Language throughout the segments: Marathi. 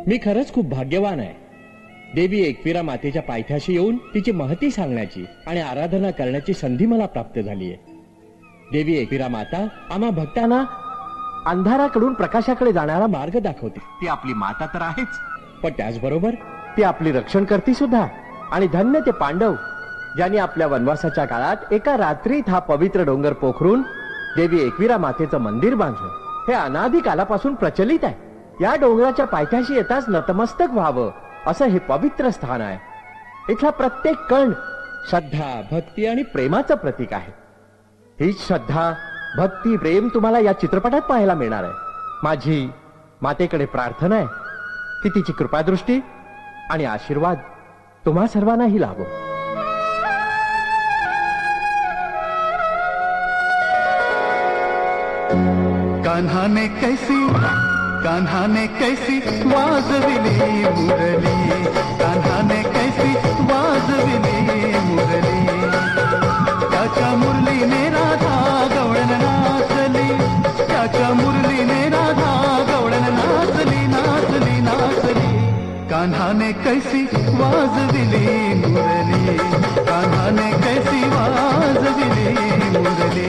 मी खरंच खूप भाग्यवान आहे. देवी एकविरा मातेच्या पायथ्याशी येऊन तिची महती सांगण्याची आणि आराधना करण्याची संधी मला प्राप्त झाली आहे. देवी एकविरा माता आम्हा भक्तांना अंधाराकडून प्रकाशाकडे जाणारा मार्ग दाखवते. ती आपली माता तर आहेच, पण त्याचबरोबर ती आपली रक्षण करते सुद्धा. आणि धन्य ते पांडव ज्यांनी आपल्या वनवासाच्या काळात एका रात्रीत हा पवित्र डोंगर पोखरून देवी एकविरा मातेचं मंदिर बांधलं. हे अनादी कालापासून प्रचलित आहे. या डोंगराच्या पायथ्याशी येताच नतमस्तक व्हावं असं हे पवित्र स्थान आहे. इथला प्रत्येक कण श्रद्धा, भक्ती आणि प्रेमाचं प्रतीक आहे. हीच श्रद्धा, भक्ती, प्रेम तुम्हाला या चित्रपटात पाहायला मिळणार आहे. माझी मातेकडे प्रार्थना आहे की तिची कृपादृष्टी आणि आशीर्वाद तुम्हा सर्वांनाही लाभो. कान्हाने कैसी वाजविली मुरली, कान्हाने कैसी वाजविली मुरली, त्याच्या मुरलीने राधा गवळण नाचली, त्याच्या मुरलीने राधा गवळण नाचली नाचली नाचली. कान्हाने कैसी वाजविली मुरली, कान्हाने कैसी वाजविली मुरली.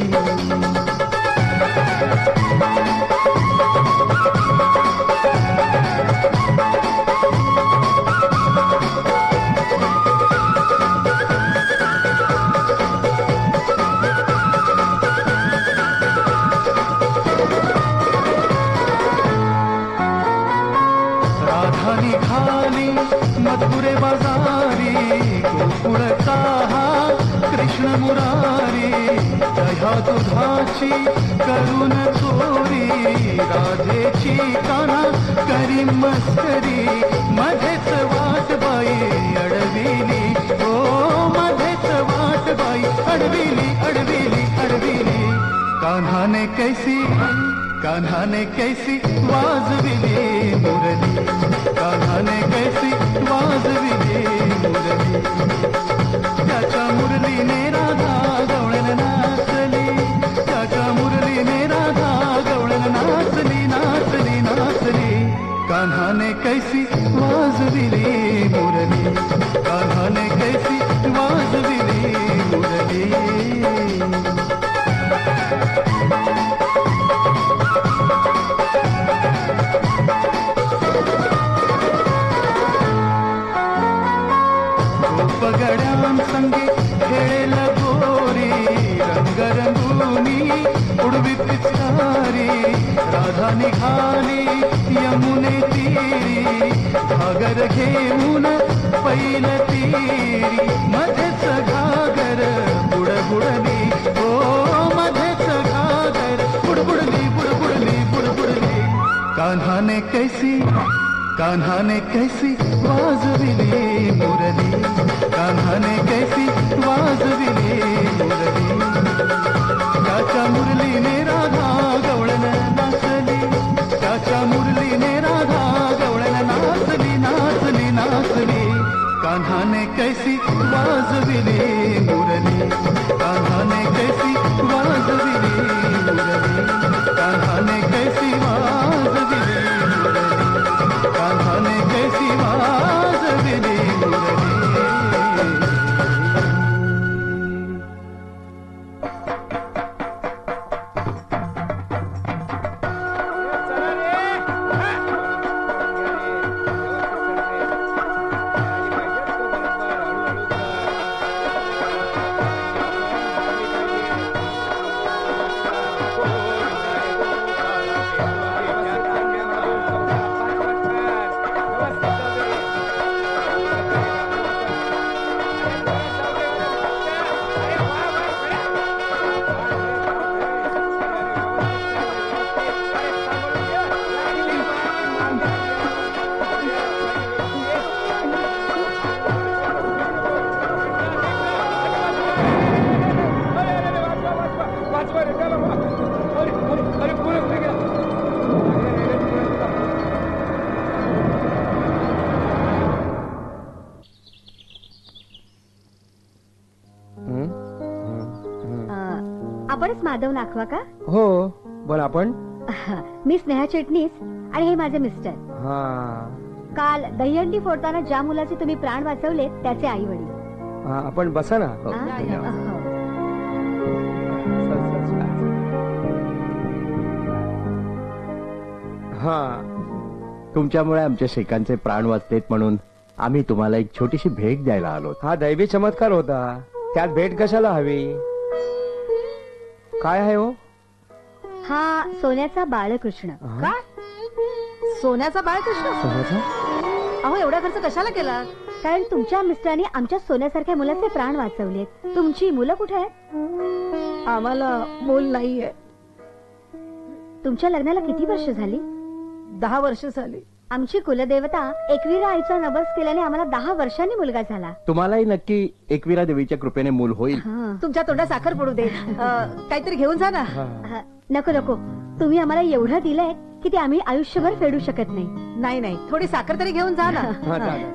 मथुरे बाजारी गोकुळचा हा कृष्ण मुरारी, दह्या दुधाची करून चोरी, राधेची काना करी मस्करी, मध्येच वाटबाई अडविली, ओ मध्येच वाटबाई अडविली अडविली अडविली. कान्हाने कैसी वाजविली मुरली, कान्हाने कैसी वाजविली मुरली, त्याच्या मुरलीने राधा गवळण नाचली, त्याच्या मुरलीने राधा गवळण नाचली नाचली नाचली. कान्हाने कैसी वाजविली मुरली, कान्हाने कैसी वाजविली मुरली. गोपगड्यांसंगे खेळेल गोरी, रंगरंगुनी उडवी पिचकारी, राधा निघाली यमुने तीरी, घागर घेऊन पैल तीरी, मध्येच घागर बुडबुडली, ओ मध्येच घागर बुडबुडली बुडबुडली बुडबुडली. कान्हाने कैसी वाजविली मुरली, कान्हाने कैसी वाजविली मुरली, त्याच्या मुरलीने राधा गवळण नाचली, त्याच्या मुरलीने राधा गवळण नाचली नाचली नाचली. कान्हाने कैसी वाजविली मुरली, कान्हाने कैसी वाजविली मुरली, कान्हाने कैसी वाजविली मुरली, कान्हाने कैसी वाजविली मुरली. आपणच माधव नाखवा का? हो, बोल आपण. मी स्नेहा चिटणीस आणि हे माझे मिस्टर. हा काल दहीहंडी फोडताना ज्या मुलाचे तुम्ही प्राण वाचवले त्याचे आई वडील. हा, आपण बसा ना. हो, धन्यवाद. हा तुमच्यामुळे आमच्या शेकांचे प्राण वाचलेत म्हणून आम्ही तुम्हाला एक छोटीशी भेट द्यायला आलो. हा दैवी चमत्कार होता, त्यात भेट कशाला हवी? काय आहे हो? हा सोन्याचा बाळकृष्ण. हा? सोन्याचा बाळकृष्ण? सोन्याचा? अहो एवढा खर्च कशाला केला? कारण तुमच्या मिस्टरांनी आमच्या सोन्यासारख्या मुलाचे प्राण वाचवलेत. तुमची मुलं कुठे आहेत? आम्हाला मूल नाहीये. तुमच्या लग्नाला किती वर्ष झाली? 10 वर्ष झाली. आमची कुलदेवता एकविरा आईचा नवस केल्याने आम्हाला 10 वर्षांनी मुलगा झाला. तुम्हालाही नक्की एकविरा देवीच्या कृपेने मूल होईल. तुमच्या तोंडात साखर पडू दे. काहीतरी घेऊन जा ना. नको नको, तुम्ही आम्हाला एवढं दिलंय की ते आम्ही आयुष्यभर फेडू शकत नाही. नाही नाही, थोडी साखर तरी घेऊन जा ना. हा, चालेल.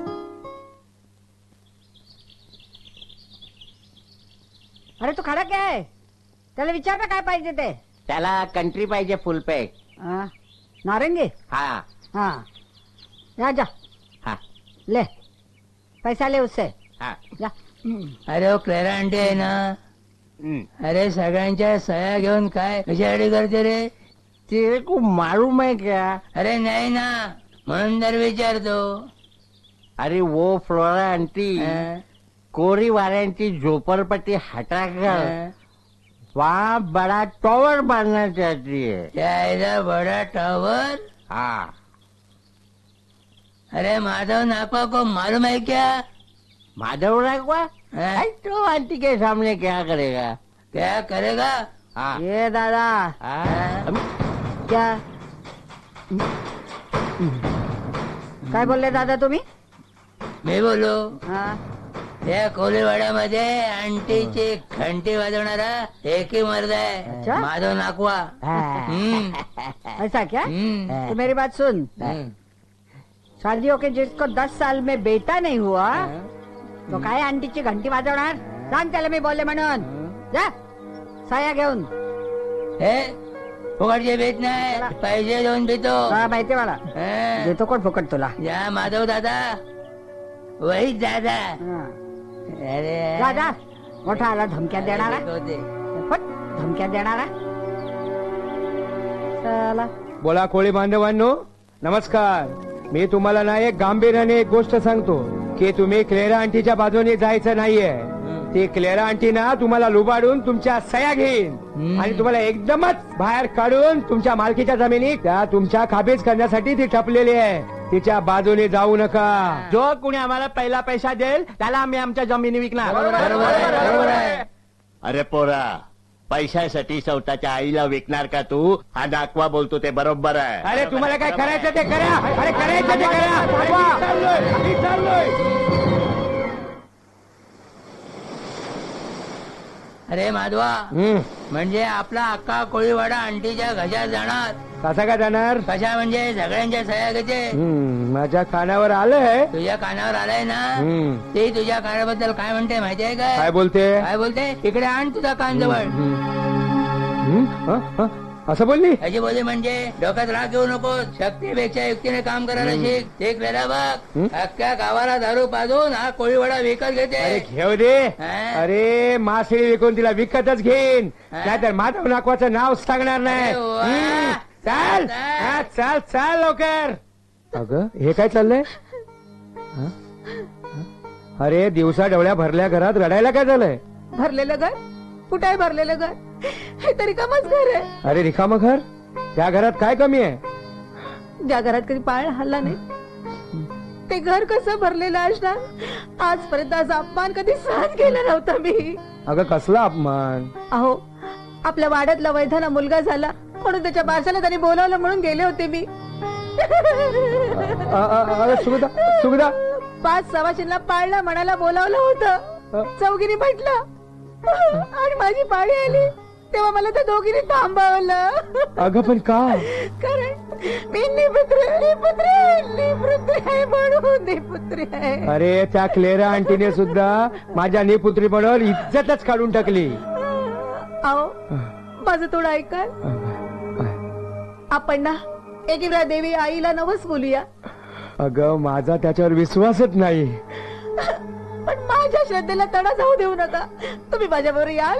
अरे तू खाडा काय आहे? त्याला विचार ना काय पाहिजे ते. त्याला कंट्री पाहिजे फुल पॅक. नारंगी. हा हा जा जा, हा ले पैसा ले उससे. हा जा. अरे वो क्लेरा आंटी आहे ना, अरे सगळ्यांच्या सह्या घेऊन काय कशासाठी करते रे? तेरे को मालूम है क्या? अरे नाही ना, म्हणून तर विचारतो. अरे वो फ्लोरा आंटी हं? कोरी वाल्यांची झोपडपट्टी हटाकर हं? वहाँ बड़ा टॉवर बनना चाहती है. त्याला बडा टॉवर? हाँ अरे माधव नापा को मालूम है क्या? माधव राघवा हं? तो आंटी के सामने क्या करेगा? क्या करेगा? हाँ ये दादा हाँ. क्या काय बोलले दादा तुम्ही? मी बोलो, हा त्या कोलीवाड्यामध्ये आंटीची घंटी वाजवणारा एकही मर्द आहे, अच्छा? माधव नाकवा. हम्म, ऐसा क्या? हम्म, तो मेरी बात सुन. हम्म. शादियों के जिसको 10 साल में बेटा नहीं हुआ तो काय आंटीची घंटी वाजवणार? सांग त्याला मी बोलले म्हणून. जा साया घेऊन. हे फुकटचे भेट नाही, पैसे देऊन भेटतो. हा माहिती मला. हं. देतो कोण फुकट तुला? या माधव दादा, वही दादा. हा. अरे जा जा, मोठा आला धमक्या देणारा. होते. फट, धमक्या देणारा. चला. बोला कोळी बांधवांनो, नमस्कार. मी तुम्हाला ना एक गांभीर्याने एक गोष्ट सांगतो की तुम्ही क्लेरा आंटीच्या बाजूने जायचं नाहीये. ती क्लेरा आंटी ना तुम्हाला लुबाडून तुमच्या सह्या घेईन आणि तुम्हाला एकदमच बाहेर काढून तुमच्या मालकीच्या जमिनी त्या तुमच्या काबीज करण्यासाठी ती ठपलेली आहे. तिच्या बाजूने जाऊ नका. जो कुणी आम्हाला पहिला पैसा देईल त्याला आम्ही आमच्या जमिनी विकणार. बरोबर आहे. अरे पोरा, पैशासाठी स्वतःच्या आईला विकणार का तू? हा नाकवा बोलतो ते बरोबर आहे. अरे तुम्हाला काय करायचं ते करा. अरे करायचं ते करा. मी चाललोय. अरे माधवा, म्हणजे आपला अक्का कोळीवाडा आंटीच्या घशात जाणार. कसा काय जाणार? कशा म्हणजे सगळ्यांच्या सह्या घेते. माझ्या कानावर आलंय. तुझ्या कानावर आलाय ना, हम्म. ते तुझ्या कानाबद्दल काय म्हणते माहितीये काय? काय बोलते? काय बोलते? इकडे आण तुझा कान जवळ. असं बोलली? अशी बोली म्हणजे डोक्यात राग घेऊ नको, शक्तीपेक्षा युक्तीने काम करायला शिक. ते केला बघ, अख्ख्या गावाला दारू पाजून हा कोळीवाडा विकत अरे घेते. घेऊ दे. हा? अरे मासळी विकून तिला विकतच घेईन, हा? नाहीतर माधव नाकवाचं नाव सांगणार नाही. अरे वा. चाल चाल. हा, चाल चाल लवकर. अगं हे काय चाललंय? हा? अरे दिवसा डवळ्या भरल्या घरात रडायला काय झालंय? भरलेलं घर? कुठे आहे भरलेलं घर? हे तरी कामच घर आहे. अरे रिकामं घर? त्या घरात काय कमी आहे? ज्या घरात कधी पाळ हल्ला नाही ते घर कसं भरलेलं असणार? आजपर्यंत असा अपमान कधी सहन केला नव्हता मी. अगं कसला अपमान? अहो, आपल्या वाड्यातला वैधाना मुलगा झाला म्हणून त्याच्या बाशाला त्यांनी बोलावलं म्हणून गेले होते मी. अरे सुगदा सुगदा 5 सवाशींना पाळला म्हणायला बोलावलं होतं. चौघीने म्हटलं आणि माझी पाळी आली तेव्हा मला त्या दोघींनी थांबवलं. अगं पण का? कारण मी निपुत्री आहे म्हणून निपुत्री आहे. अरे त्या क्लेरा आंटीने सुद्धा माझ्या निपुत्री म्हणून इज्जतच काढून टाकली. अहो, माझं थोडं ऐकाल? आपण ना एकविरा देवी आईला नवस बोलूया. अगं माझा त्याच्यावर विश्वासच नाही. पण माझ्या श्रद्धेला तडा जाऊ देऊ नका. तुम्ही माझ्याबरोबर याल.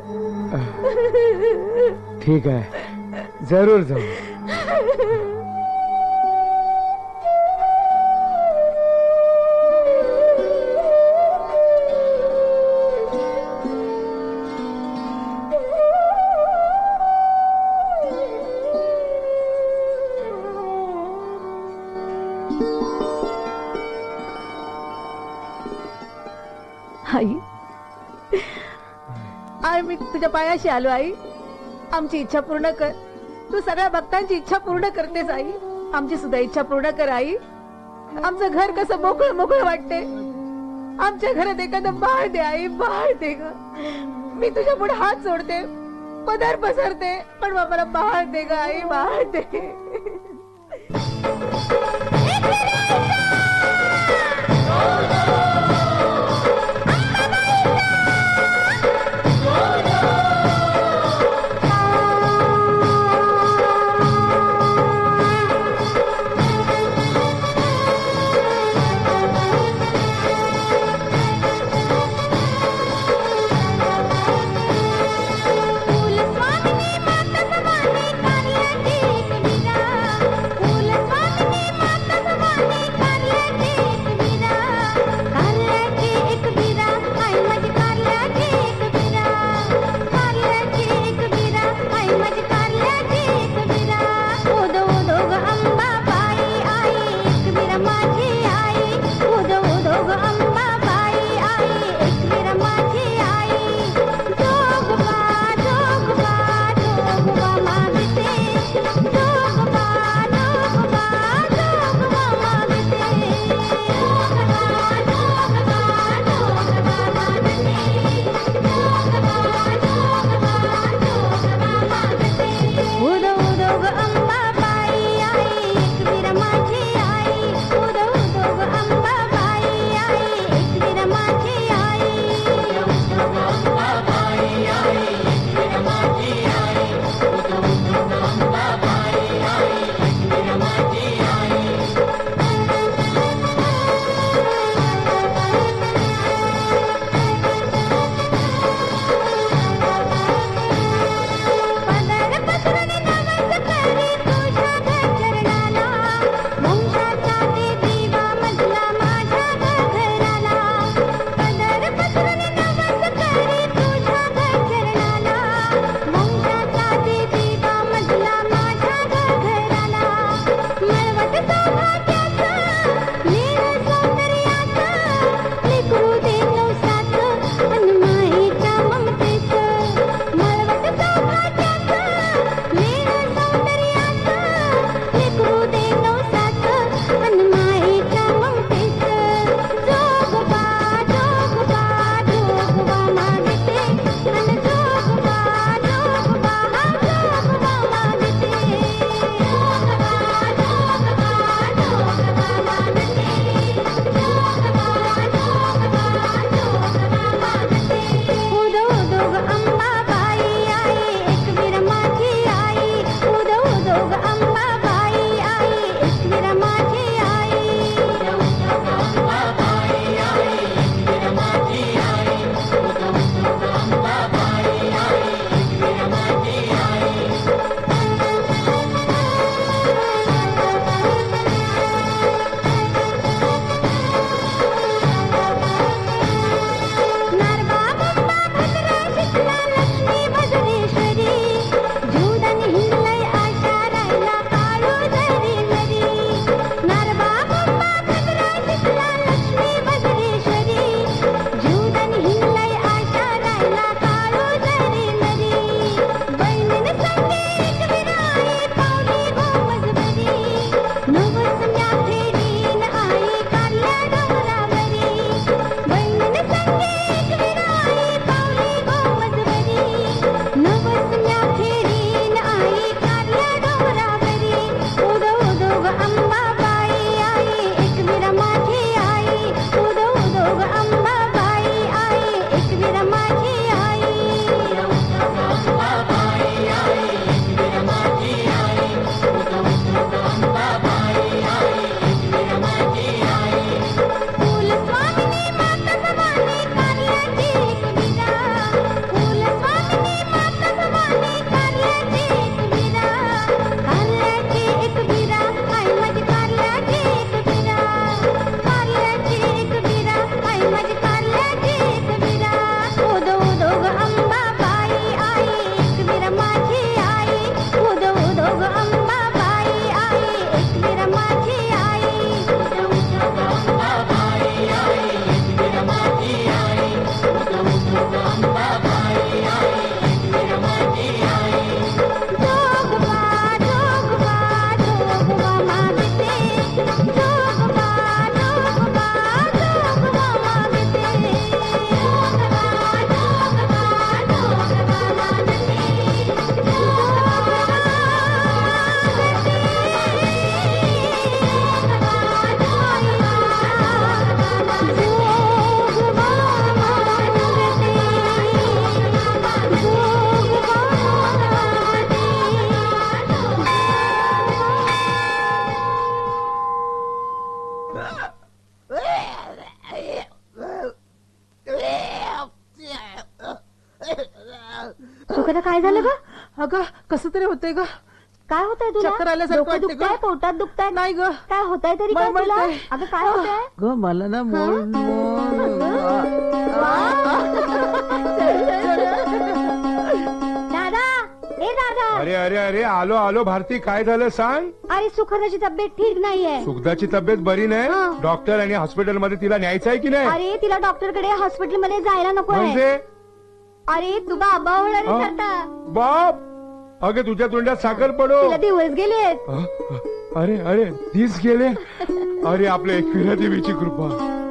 ठीक आहे, जरूर जाऊ. आई, मी तुझ्या पायाशी आलो आई. आमची इच्छा पूर्ण कर. तू सगळ्या भक्तांची इच्छा पूर्ण करतेस आई. आमची सुद्धा इच्छा पूर्ण कर आई. आमचं घर कसं मोकळं मोकळं वाटते. आमच्या घरात एखादं बाळ दे आई, बाळ दे ग. मी तुझ्या पुढे हात जोडते, पदर पसरते, पण मला बाळ दे ग आई, बाळ दे. फूल स्वामिनी माता भवानी काली अंडी सुखदा काय झालं ग अगं कसं तरी होतंय ग. काय होतंय तुला चक्कर आल्यासारखं डोकं वाटतंय दुखतंय ग. पोटात दुखतंय नाही ग. काय होतंय तरी काय तुला मळमळतंय. अगं काय होतंय ग मला ना दादा ए दादा अरे अरे अरे आलो आलो भारती, काय झालं सांग. अरे सुखदाची तब्येत ठीक नाहीये. सुखदाची तब्येत बरी नाही. हा. डॉक्टर आणि हॉस्पिटलमध्ये तिला न्यायचं आहे की नाही? अरे तिला डॉक्टरकडे हॉस्पिटलमध्ये जायला नको आहे. म्हणजे अरे तू बाबा होणार हा? आता बाप, अगे तुझ्या तोंडात साखर पडो. तिला दिवस गेलेत. अरे अरे दिस गेले. अरे आपल्या एकविरा देवीची कृपा.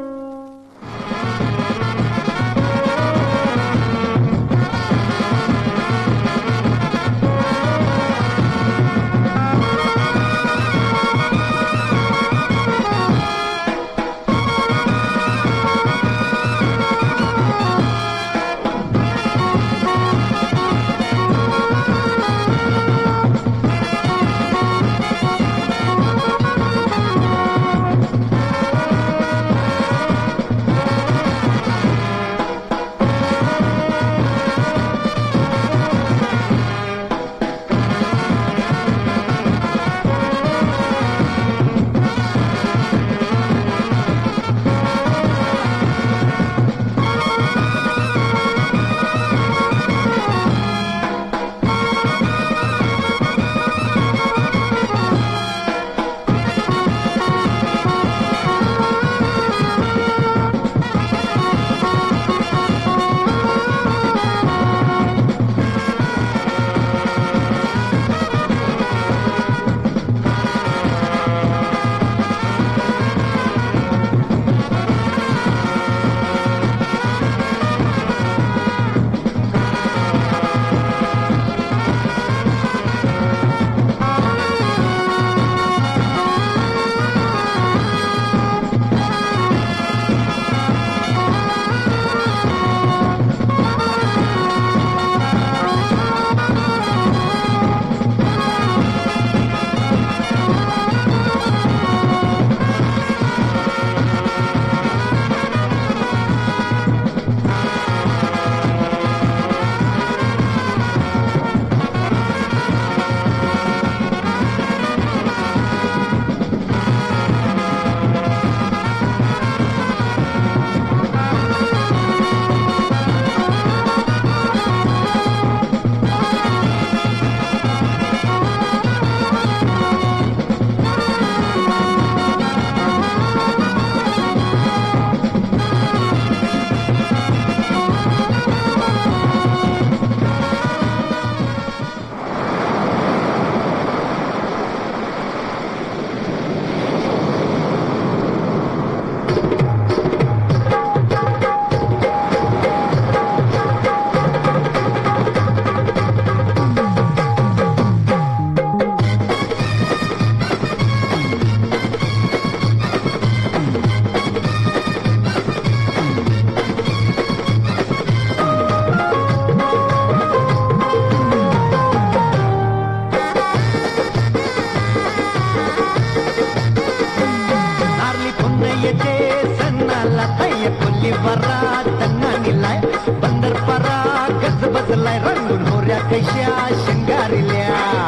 कशा शंगारल्या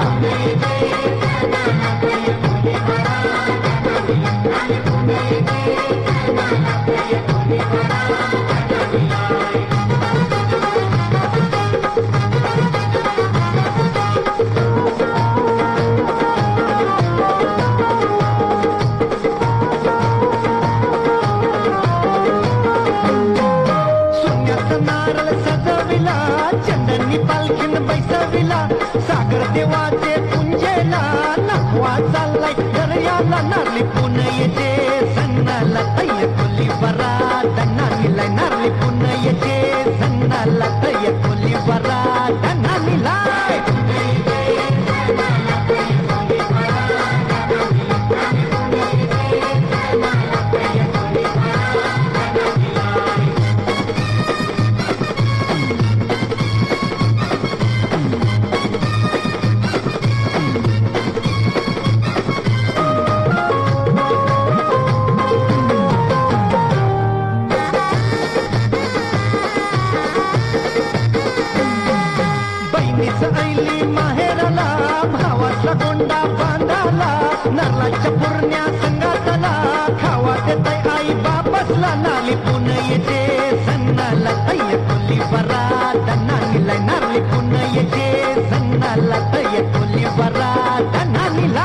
सोन्याचा नारळ सजविला चंदनी पालखीन बैसविला सागर देवाचे पुंजेला नखवा चाललाय दर्याला नारली पुन येते सन्नाला तय कोली बरा दन्ना निलाय नारली पुन येते सन्नाला तय कोली बरा दन्ना निलाय नारळाला नारळाच्या पुरण्या संगातला खावा देताय आई बापसला नाली पुन येते सन्नाला तय कोली बरा नानीला नारळी पुन येते सन्नाला तय कोली बरा नानीला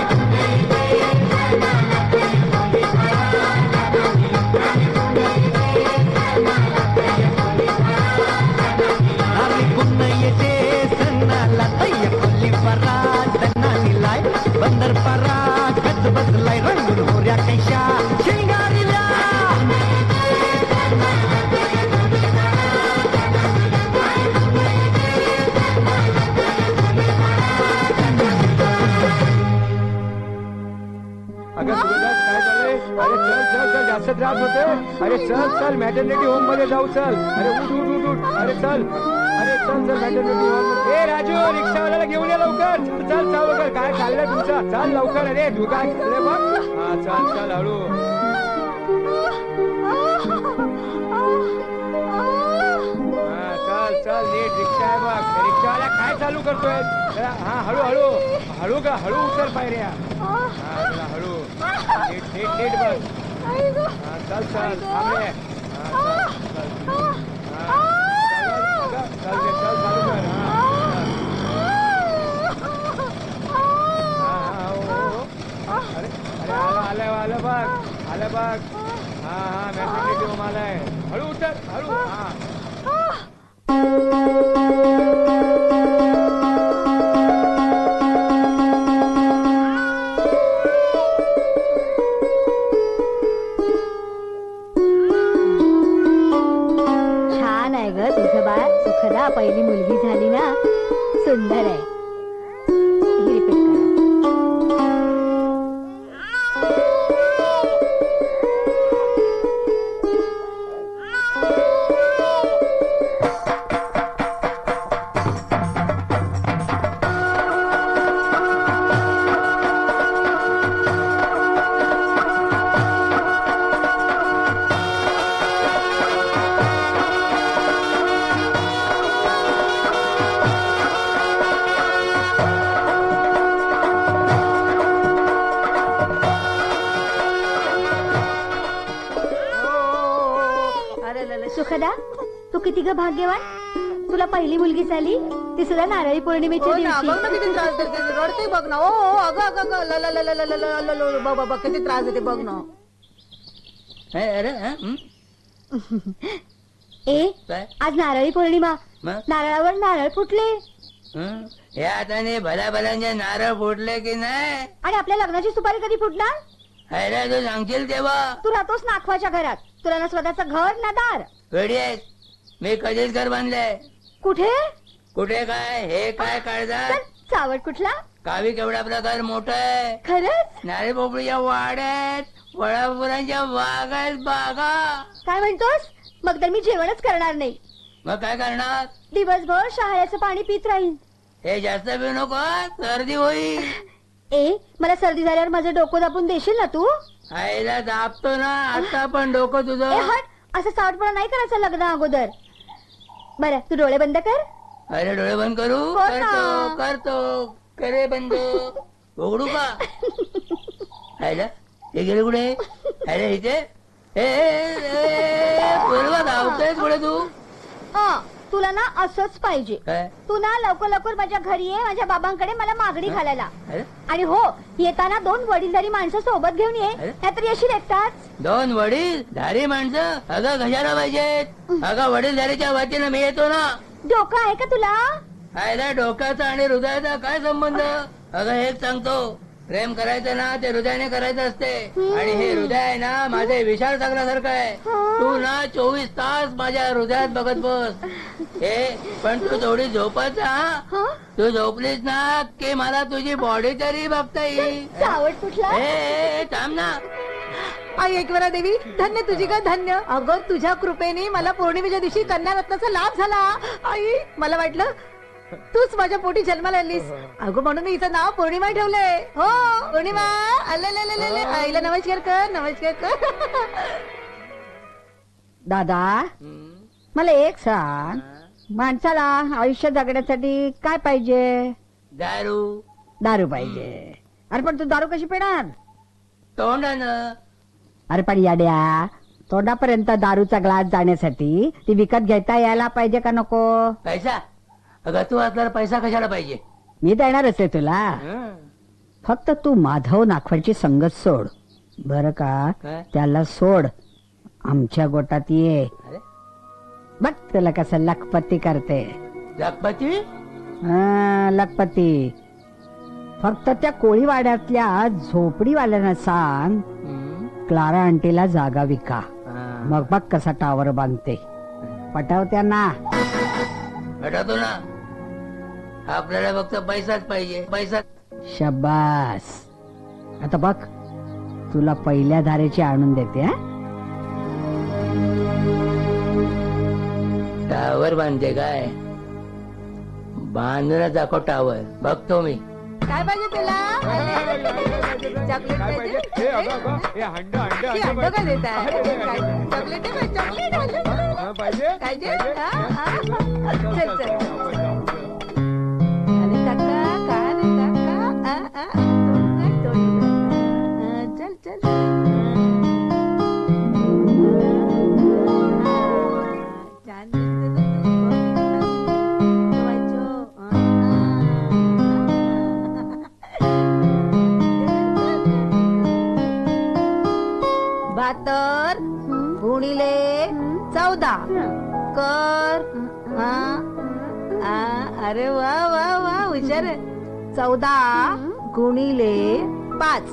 बंदर परा गज बसलाय रंगून होऱ्या कैशा शिंगारीला अगं सुगंधा काय झालंय? अरे चल चल चल जास्त त्रास होते. अरे चल चल मॅटर्निटी होम मध्ये जाऊ चल. अरे उठ उठ उठ उठ. अरे चल अरे चल चल मॅटर्निटी होम मध्ये. ए राजू रिक्षावाल्याला घेऊन ये लवकर. चल चल चल लवकर. काय चाललंय तुमचं? चल लवकर. अरे तू काय अरे बघ. हा चल चल हळू. हा चल चल नीट रिक्षा आहे बघ. रिक्षावाला काय चालू करतोय? हा हळू हळू हळू का हळू उचल पायऱ्या. हा जरा हळू नीट नीट नीट बस. हा चल चल थांब रे. हा चल चल. हा चल रे चल चालू कर. हा अरे अरे आलं आलं आलं बघ आलं बघ. हा हा मॅटर्निटी होम आलाय. हळू उतर हळू. हा छान आहे ग तुझं बाळ. सुखदा पहिली मुलगी झाली ना, सुंदर आहे. हे repeat करा. सुखदा तू किती ग भाग्यवान. तुला पहिली मुलगी झाली, ती सुद्धा नारळी पौर्णिमेच्या हो ना, दिवशी. बघ ना किती त्रास देते. रडते बघ ना. ओ अगं अगं अगं ल ल ल ल ल ल ल ल बघ बघ किती त्रास देते बघ ना. अरे ए काय आज नारळी पौर्णिमा. मग? नारळावर नारळ फुटले या हाताने भल्या भल्यांचे नारळ फुटले की नाही? आणि आपल्या लग्नाची सुपारी कधी फुटणार? अरे तू सांगशील तेव्हा. तू राहतोस नाखवाच्या घरात. तुला ना स्वतःचं घर ना दार. वेडी आहेस. मी कधीच घर बांधलंय. कुठे? कुठे काय हे काय काढतात? चल, चावट कुठला? गावी केवढा प्रकार मोठा आहे. खरंच? नारळ पोपळीच्या वाड्यात वडापुरांच्या बागात बागा. काय म्हणतोस? मग तर मी जेवणच करणार नाही. मग काय करणार? दिवसभर शहाळ्याचं पाणी पित राहीन. हे जास्त पिऊ नको, सर्दी होईल. ए मला सर्दी झाल्यावर माझं डोकं दाबून देशील ना तू? आईला दाबतो ना आता पण डोकं ए तुझं. हट, असं सावटपणा नाही करायचं लग्न अगोदर. बरं तू डोळे बंद कर. अरे डोळे बंद करू? हो ना. करतो करतो. करे बंद. उघडू का? आईला हे गेले कुठे? अरे इथे पूर्व धावतोय पुढे तू. तुला ना असंच पाहिजे. काय? तू ना लवकर लवकर माझ्या घरी ये, माझ्या बाबांकडे मला मागणी घालायला. अरे आणि हो येताना 2 वडीलधारी माणसं सोबत घेऊन ये. अरे? नाहीतर येशील एकटाच. 2 वडील धारी माणसं? अगं कशाला पाहिजेत? अगं वडीलधारीच्या वतीनं मी येतो ना. डोकं आहे का तुला? आयला डोक्याचा आणि हृदयाचा काय संबंध? अगं हेच सांगतो, प्रेम करायचं ना ते हृदयाने करायचं असते. आणि हे हृदय आहे ना माझे विशाल सागरासारखं आहे. तू ना 24 तास माझ्या हृदयात बघत बस. हे पण तू थोडी झोपत जा. हं? तू झोपलीस ना की मला तुझी बॉडी तरी बघता येईल. सावट कुठला? ए थांब ना. आई एकविरा देवी धन्य तुझी का धन्य. अगं तुझ्या कृपेने मला पौर्णिमेच्या दिवशी कन्या रत्नाचा लाभ झाला. आई मला वाटलं तूच माझ्या पोटी जन्माला आलीस. अगं म्हणून मी हिचं नाव पौर्णिमा ठेवलंय. हो पौर्णिमा. अल्ले आईला नमस्कार कर नमस्कार कर. दादा मला एक सांग, माणसाला आयुष्य जगण्यासाठी काय पाहिजे? दारू. दारू पाहिजे. अरे पण तू दारू कशी पिणार? तोंडानं. अरे पण याड्या, तोंडापर्यंत दारूचा ग्लास जाण्यासाठी ती विकत घेता यायला पाहिजे का नको? पैसा? अगं तू असल्यावर पैसा कशाला पाहिजे? मी देणारच आहे तुला. फक्त तू माधव नाखवाची संगत सोड बर का? काय? त्याला सोड, आमच्या गोटात ये. अरे, बघ तुला कसं लखपती करते. जगपती? लखपती. फक्त त्या कोळीवाड्यातल्या झोपडीवाल्यांना सांग क्लारा आंटीला जागा विका. मग बघ कसा टावर बांधते. पटाव त्यांना. हटवतो ना. आपल्याला फक्त पैसाच पाहिजे. पैसा. शब्बास. आता बघ तुला पहिल्या धारेची आणून देते. हा, टावर बांधते काय? बांधून दाखव टावर. बघतो मी. काय पाहिजे तुला? चॉकलेट पाहिजे? हे अगं, अगं, हे हंड हंड ही हंड अंड का देत आहे? चॉकलेट आहे? चॉकलेट पाहिजे पाहिजे? चल चल. अरे काका, काय रे काका? तोंड बघ. चल चल. छान दिसते ना तू. ठेवायचो. बहात्तर गुणिले 14 कर. अरे वा वा वा हुशार आहे. 14 गुणिले 5.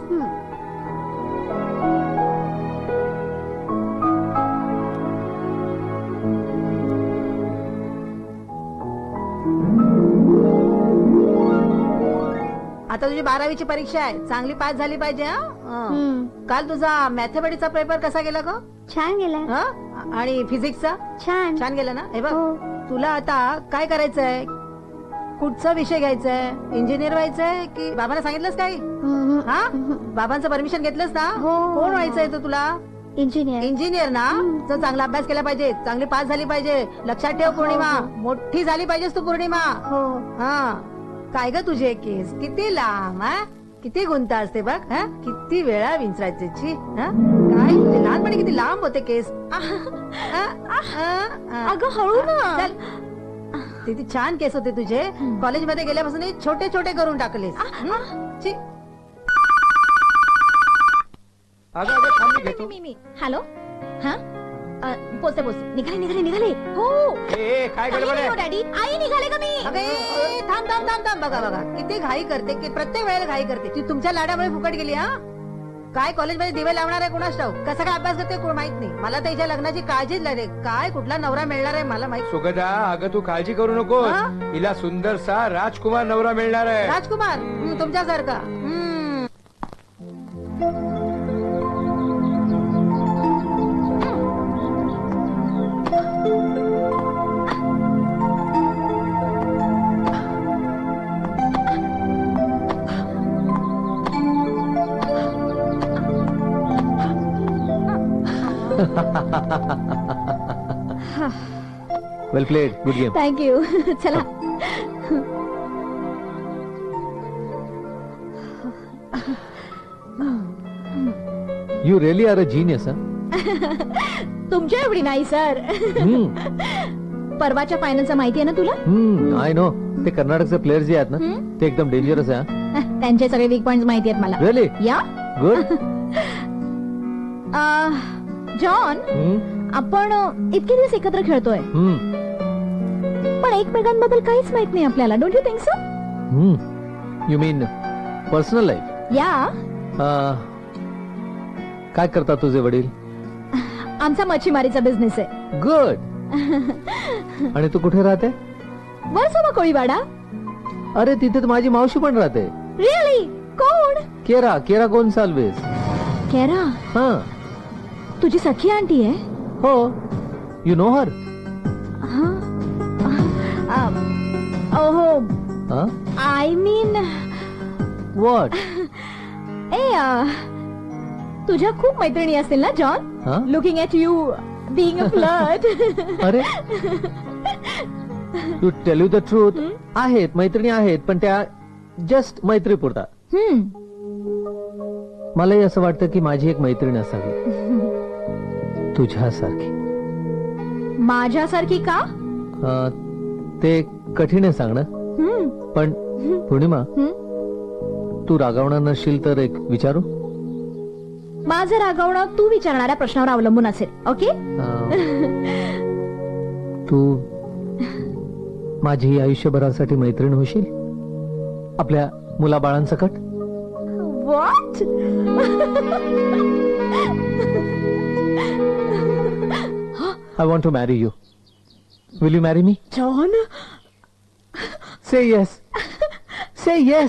आता तुझी 12वीची परीक्षा आहे. चांगली पास झाली पाहिजे. काल तुझा मॅथमॅटिक्सचा पेपर कसा गेला ग? छान गेला. आणि फिजिक्सचा? छान. छान गेला ना. हे बघ तुला आता काय करायचंय? कुठचा विषय घ्यायचाय? इंजिनियर व्हायचंय की बाबांना सांगितलंस काही? हा, बाबांचं परमिशन घेतलंस ना? कोण व्हायचंय तर तुला? इंजिनियर. इंजिनियर ना. तर चांगला अभ्यास केला पाहिजे. चांगली पास झाली पाहिजे. लक्षात ठेव पौर्णिमा, मोठी झाली पाहिजेस तू पौर्णिमा. हा, काय ग तुझे केस किती लांब. हा, किती गुंता असते बघ. हा, किती वेळा विंचरायची. काय तुझे लहानपणी किती लांब होते केस. अगं हळू ना. चल. किती छान केस होते तुझे. कॉलेजमध्ये गेल्यापासून हे छोटे छोटे करून टाकलेस. छी. अगं अगं थांब, मी घेतो. मी हॅलो. हा, पोचते पोचते. निघाले हो. ए, काय गडबड आहे? डॅडी, आई निघाले का मी? अगे थांब थांब थांब थांब. बघा बघा किती घाई करते. की प्रत्येक वेळेला घाई करते. ती तुमच्या लाडामुळे फुकट गेली. हा, काय कॉलेजमध्ये दिवे लावणार आहे कोणास ठाऊक. कसा काय अभ्यास करते कोण माहित नाही. मला त्याच्या लग्नाची काळजीच लागते. काय कुठला नवरा मिळणार आहे मला माहित. सुगदा, अगं तू काळजी करू नको. हा? हिला सुंदरसा राजकुमार नवरा मिळणार आहे. राजकुमार तुमच्यासारखा. Well played. Good game. Thank you. चला. You really are a genius. तुमच्या एवढी नाही सर. परवाच्या फायनलचं माहिती आहे ना तुला? I know. ते कर्नाटकचे प्लेयर जे आहेत ना, ते एकदम डेंजरस आहे. त्यांचे सगळे वीक पॉइंट माहिती आहेत मला. रिअली? या गुड. जॉन, आपण इतके दिवस एकत्र खेळतोय पण एकमेकांबद्दल काहीच माहित नाही आपल्याला. Don't you think so? You mean personal life? Yeah. काय करतात तुझे वडील? आमचा मच्छीमारीचा बिझनेस आहे. गुड. आणि तू कुठे राहते? वर्सोवा कोळीवाडा. अरे तिथे तर माझी मावशी पण राहते. रिअली? कोण? केरा गोन्साल्विस. केरा? हा. तुझी सखी आंटी आहे? हो. You know her? ओहो, आय मीन व्हॉट? तुझ्या खूप मैत्रिणी असतील ना John? Looking at you being a flirt. अरे to tell you the truth, आहेत मैत्रिणी आहेत पण त्या जस्ट मैत्री पुरता. मलाही असं वाटतं की माझी एक मैत्रीण असावी तुझ्यासारखी. माझ्यासारखी का? ते कठीण आहे सांगणं, पण पूर्णिमा तू रागावणार नसशील तर एक विचारू. माझं रागवणं तू विचारणाऱ्या प्रश्नावर अवलंबून असेल. ओके. तू माझी आयुष्यभरासाठी मैत्रीण होशील आपल्या मुलाबाळांसकट. What? I want to marry you. Will you marry me? John. Say yes. Say yes.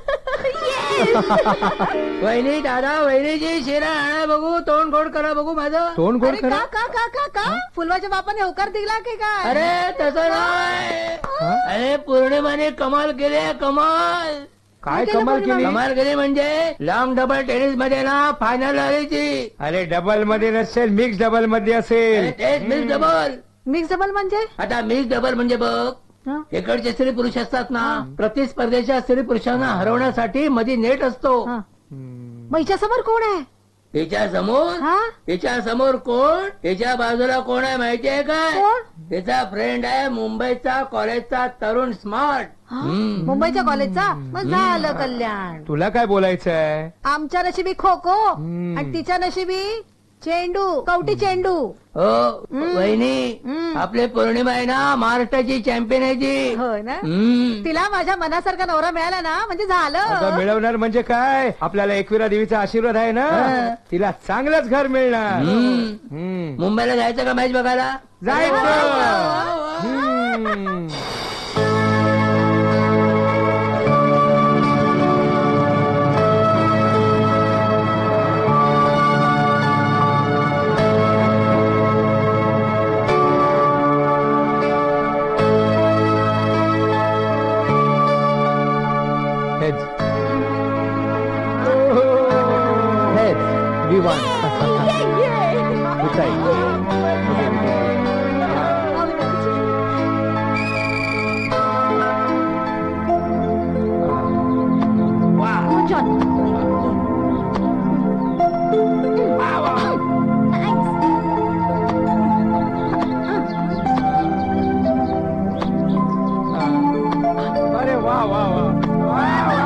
वहिनी दादा वहिनीजी शिरा आणा बघू, तोंड गोड करा बघू माझं. तोंड गोड अरे करा. का का का का का फुलवाच्या बापाने होकार दिला की काय? अरे तसं नाही. अरे पौर्णिमाने कमाल केली आहे, कमाल. काय कमाल केली? कमाल केली म्हणजे लॉंग डबल टेनिस मध्ये ना फायनल आली ती. अरे डबल मध्ये नसेल, मिक्स डबल मध्ये असेल. तेच मिक्स डबल. मिक्स डबल म्हणजे आता मिक्स डबल म्हणजे बघ, हा? इकडचे स्त्री पुरुष असतात ना, प्रतिस्पर्धेच्या स्त्री पुरुषांना हरवण्यासाठी मध्ये नेट असतो. हा. मग हिच्या समोर कोण आहे? तिच्या समोर हा? तिच्या समोर कोण, तिच्या बाजूला कोण आहे माहितीये काय? कोण? तिचा फ्रेंड आहे मुंबईचा कॉलेजचा तरुण स्मार्ट. मुंबईच्या कॉलेजचा. मग झालं कल्याण. तुला काय बोलायचंय? आमच्या नशिबी खो खो आणि तिच्या नशिबी चेंडू, कवटी चेंडू. हो वहिनी, आपली पौर्णिमा आहे ना महाराष्ट्राची चॅम्पियन आहे ती. होय ना. हम्म. तिला माझ्या मनासारखा नवरा मिळाला ना म्हणजे अगं, झालं. मिळवणार म्हणजे काय? आपल्याला एकविरा देवीचा आशीर्वाद आहे ना, तिला चांगलंच घर मिळणार. मुंबईला जायचं का मॅच बघायला? जायचं. हम्म. Heads. Heads. We won. Good night. अरे वा वा वा.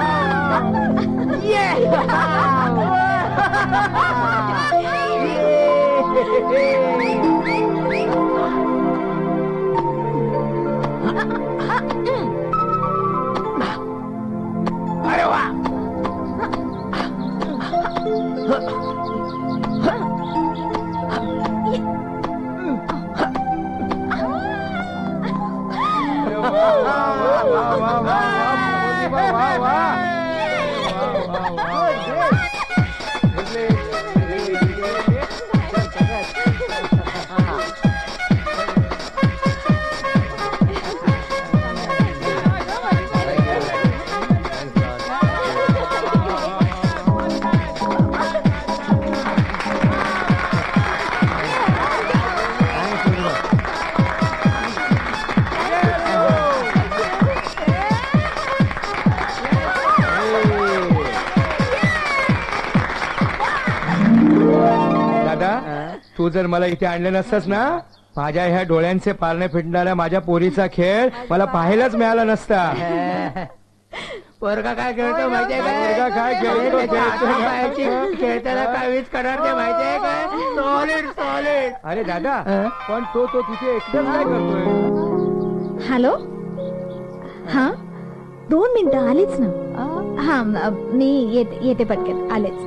तू जर मला इथे आणलं नसतंस ना, माझ्या ह्या डोळ्यांचे पारणे फिटणाऱ्या माझ्या पोरीचा खेळ मला पाहायलाच मिळाला नसता. पोरगा काय खेळतो माहितीये पोरगा काय खेळतो? खेळताना काय वीज करणार ते माहितीये काय? Solid solid. अरे दादा, पण तो तिथे एकटाच काय करतोय? हॅलो. हा 2 मिनिटं आलीच ना. हा मी येते पटकन आलेच.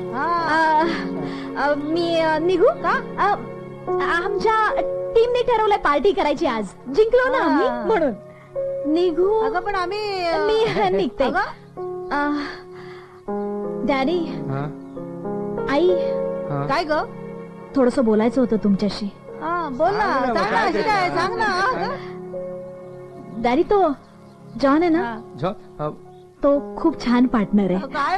मी निघू का? आमच्या टीमने ठरवलंय पार्टी करायची आज. जिंकलो ना आम्ही म्हणून निघू. अगं पण आम्ही मी निघते. डॅडी, आई, काय ग? थोडस बोलायचं होतं तुमच्याशी. बोल ना. सांग ना. अशी काय? सांग ना. डॅडी, तो जॉन आहे ना, तो खूप छान पार्टनर आहे. काय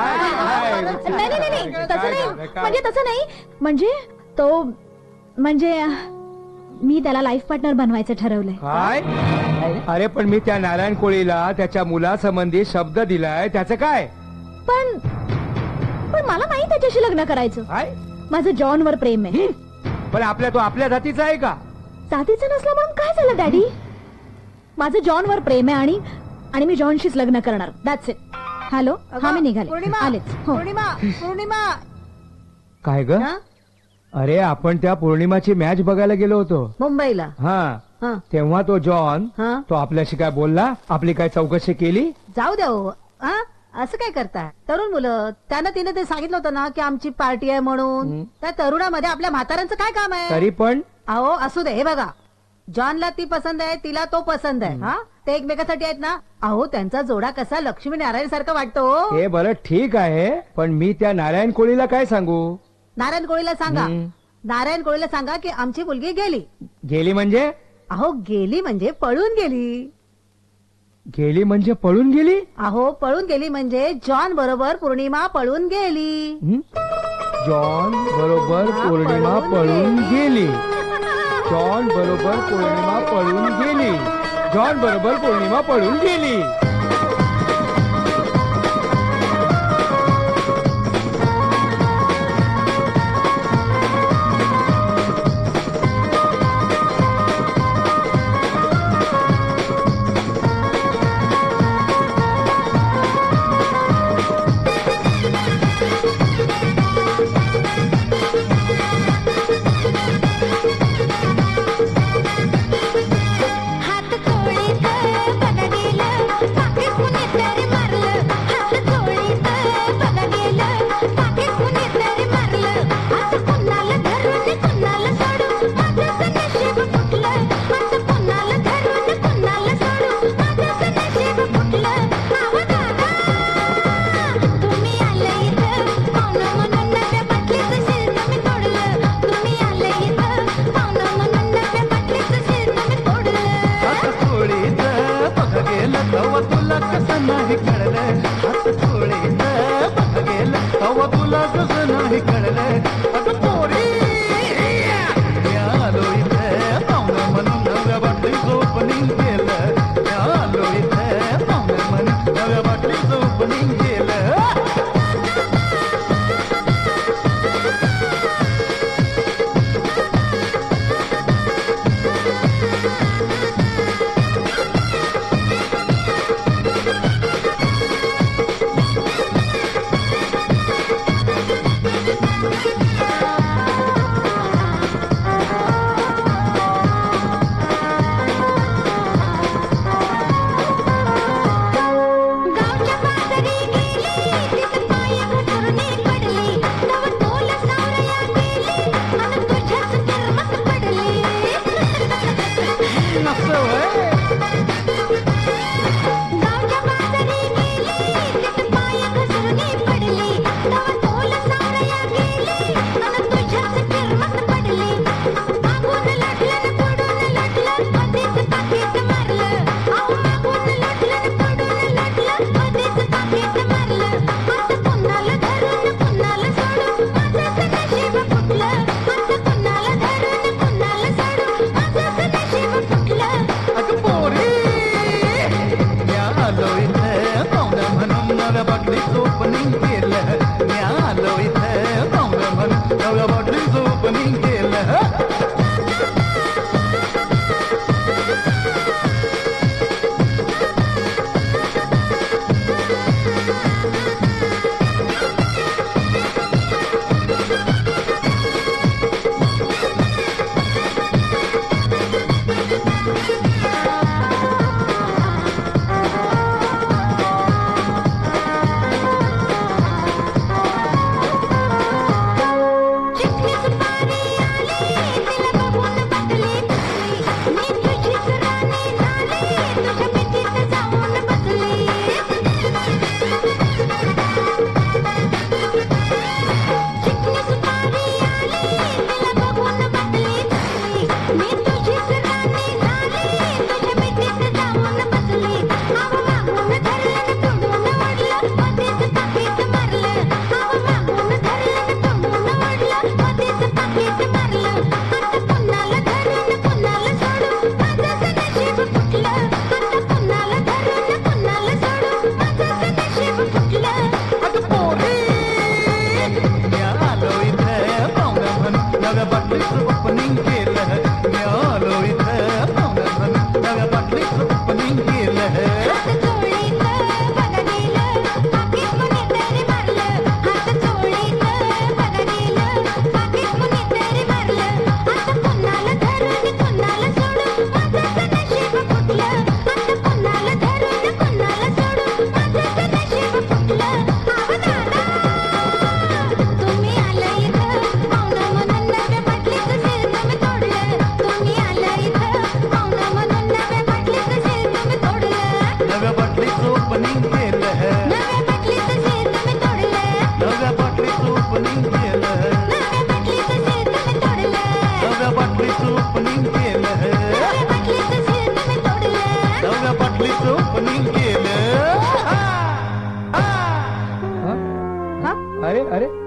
नाही तसं नाही. म्हणजे तो म्हणजे मी त्याला लाईफ पार्टनर बनवायचं ठरवलंय. काय? अरे पण मी त्या नारायण कोळीला त्याच्या मुलासंबंधी शब्द दिलाय, त्याचं काय? पण पण मला नाही त्याच्याशी लग्न करायचं. काय माझं जॉनवर प्रेम आहे. पण तो आपल्या जातीचा आहे का? जातीचं नसला म्हणून काय झालं डॅडी? माझं जॉनवर प्रेम आहे आणि मी जॉनशीच लग्न करणार. That's it. हॅलो, हा मी निघाले. पौर्णिमा आलेच. हो. पौर्णिमा काय ग? हा? अरे आपण त्या पौर्णिमाची मॅच बघायला गेलो होतो. मुंबईला हा तेव्हा तो जॉन हा? तो आपल्याशी काय बोलला? आपली काय चौकशी केली? जाऊ द्या हो. हा? असं काय करताय? तरुण मुलं त्यानं तिने ते सांगितलं होतं ना की आमची पार्टी आहे म्हणून. त्या तरुणामध्ये आपल्या म्हाताऱ्यांचं काय काम आहे? तरी पण अहो असू दे. हे बघा, जॉनला ती पसंत आहे, तिला तो पसंत आहे. हा, ते एकमेकासाठी आहेत ना. अहो त्यांचा जोडा कसा लक्ष्मी नारायण सारखा वाटतो. हे बरं ठीक आहे, पण मी त्या नारायण कोळीला काय सांगू? नारायण कोळीला सांगा. नारायण कोळीला सांगा की आमची मुलगी गेली. गेली म्हणजे? अहो गेली म्हणजे पळून गेली. गेली म्हणजे पळून गेली? अहो पळून गेली म्हणजे जॉन बरोबर पौर्णिमा पळून गेली. जॉन बरोबर पौर्णिमा पळून गेली. जॉन बरोबर पौर्णिमा पळून गेली. जॉन बरोबर पौर्णिमा पळून गेली. हात कोळीत बनविलं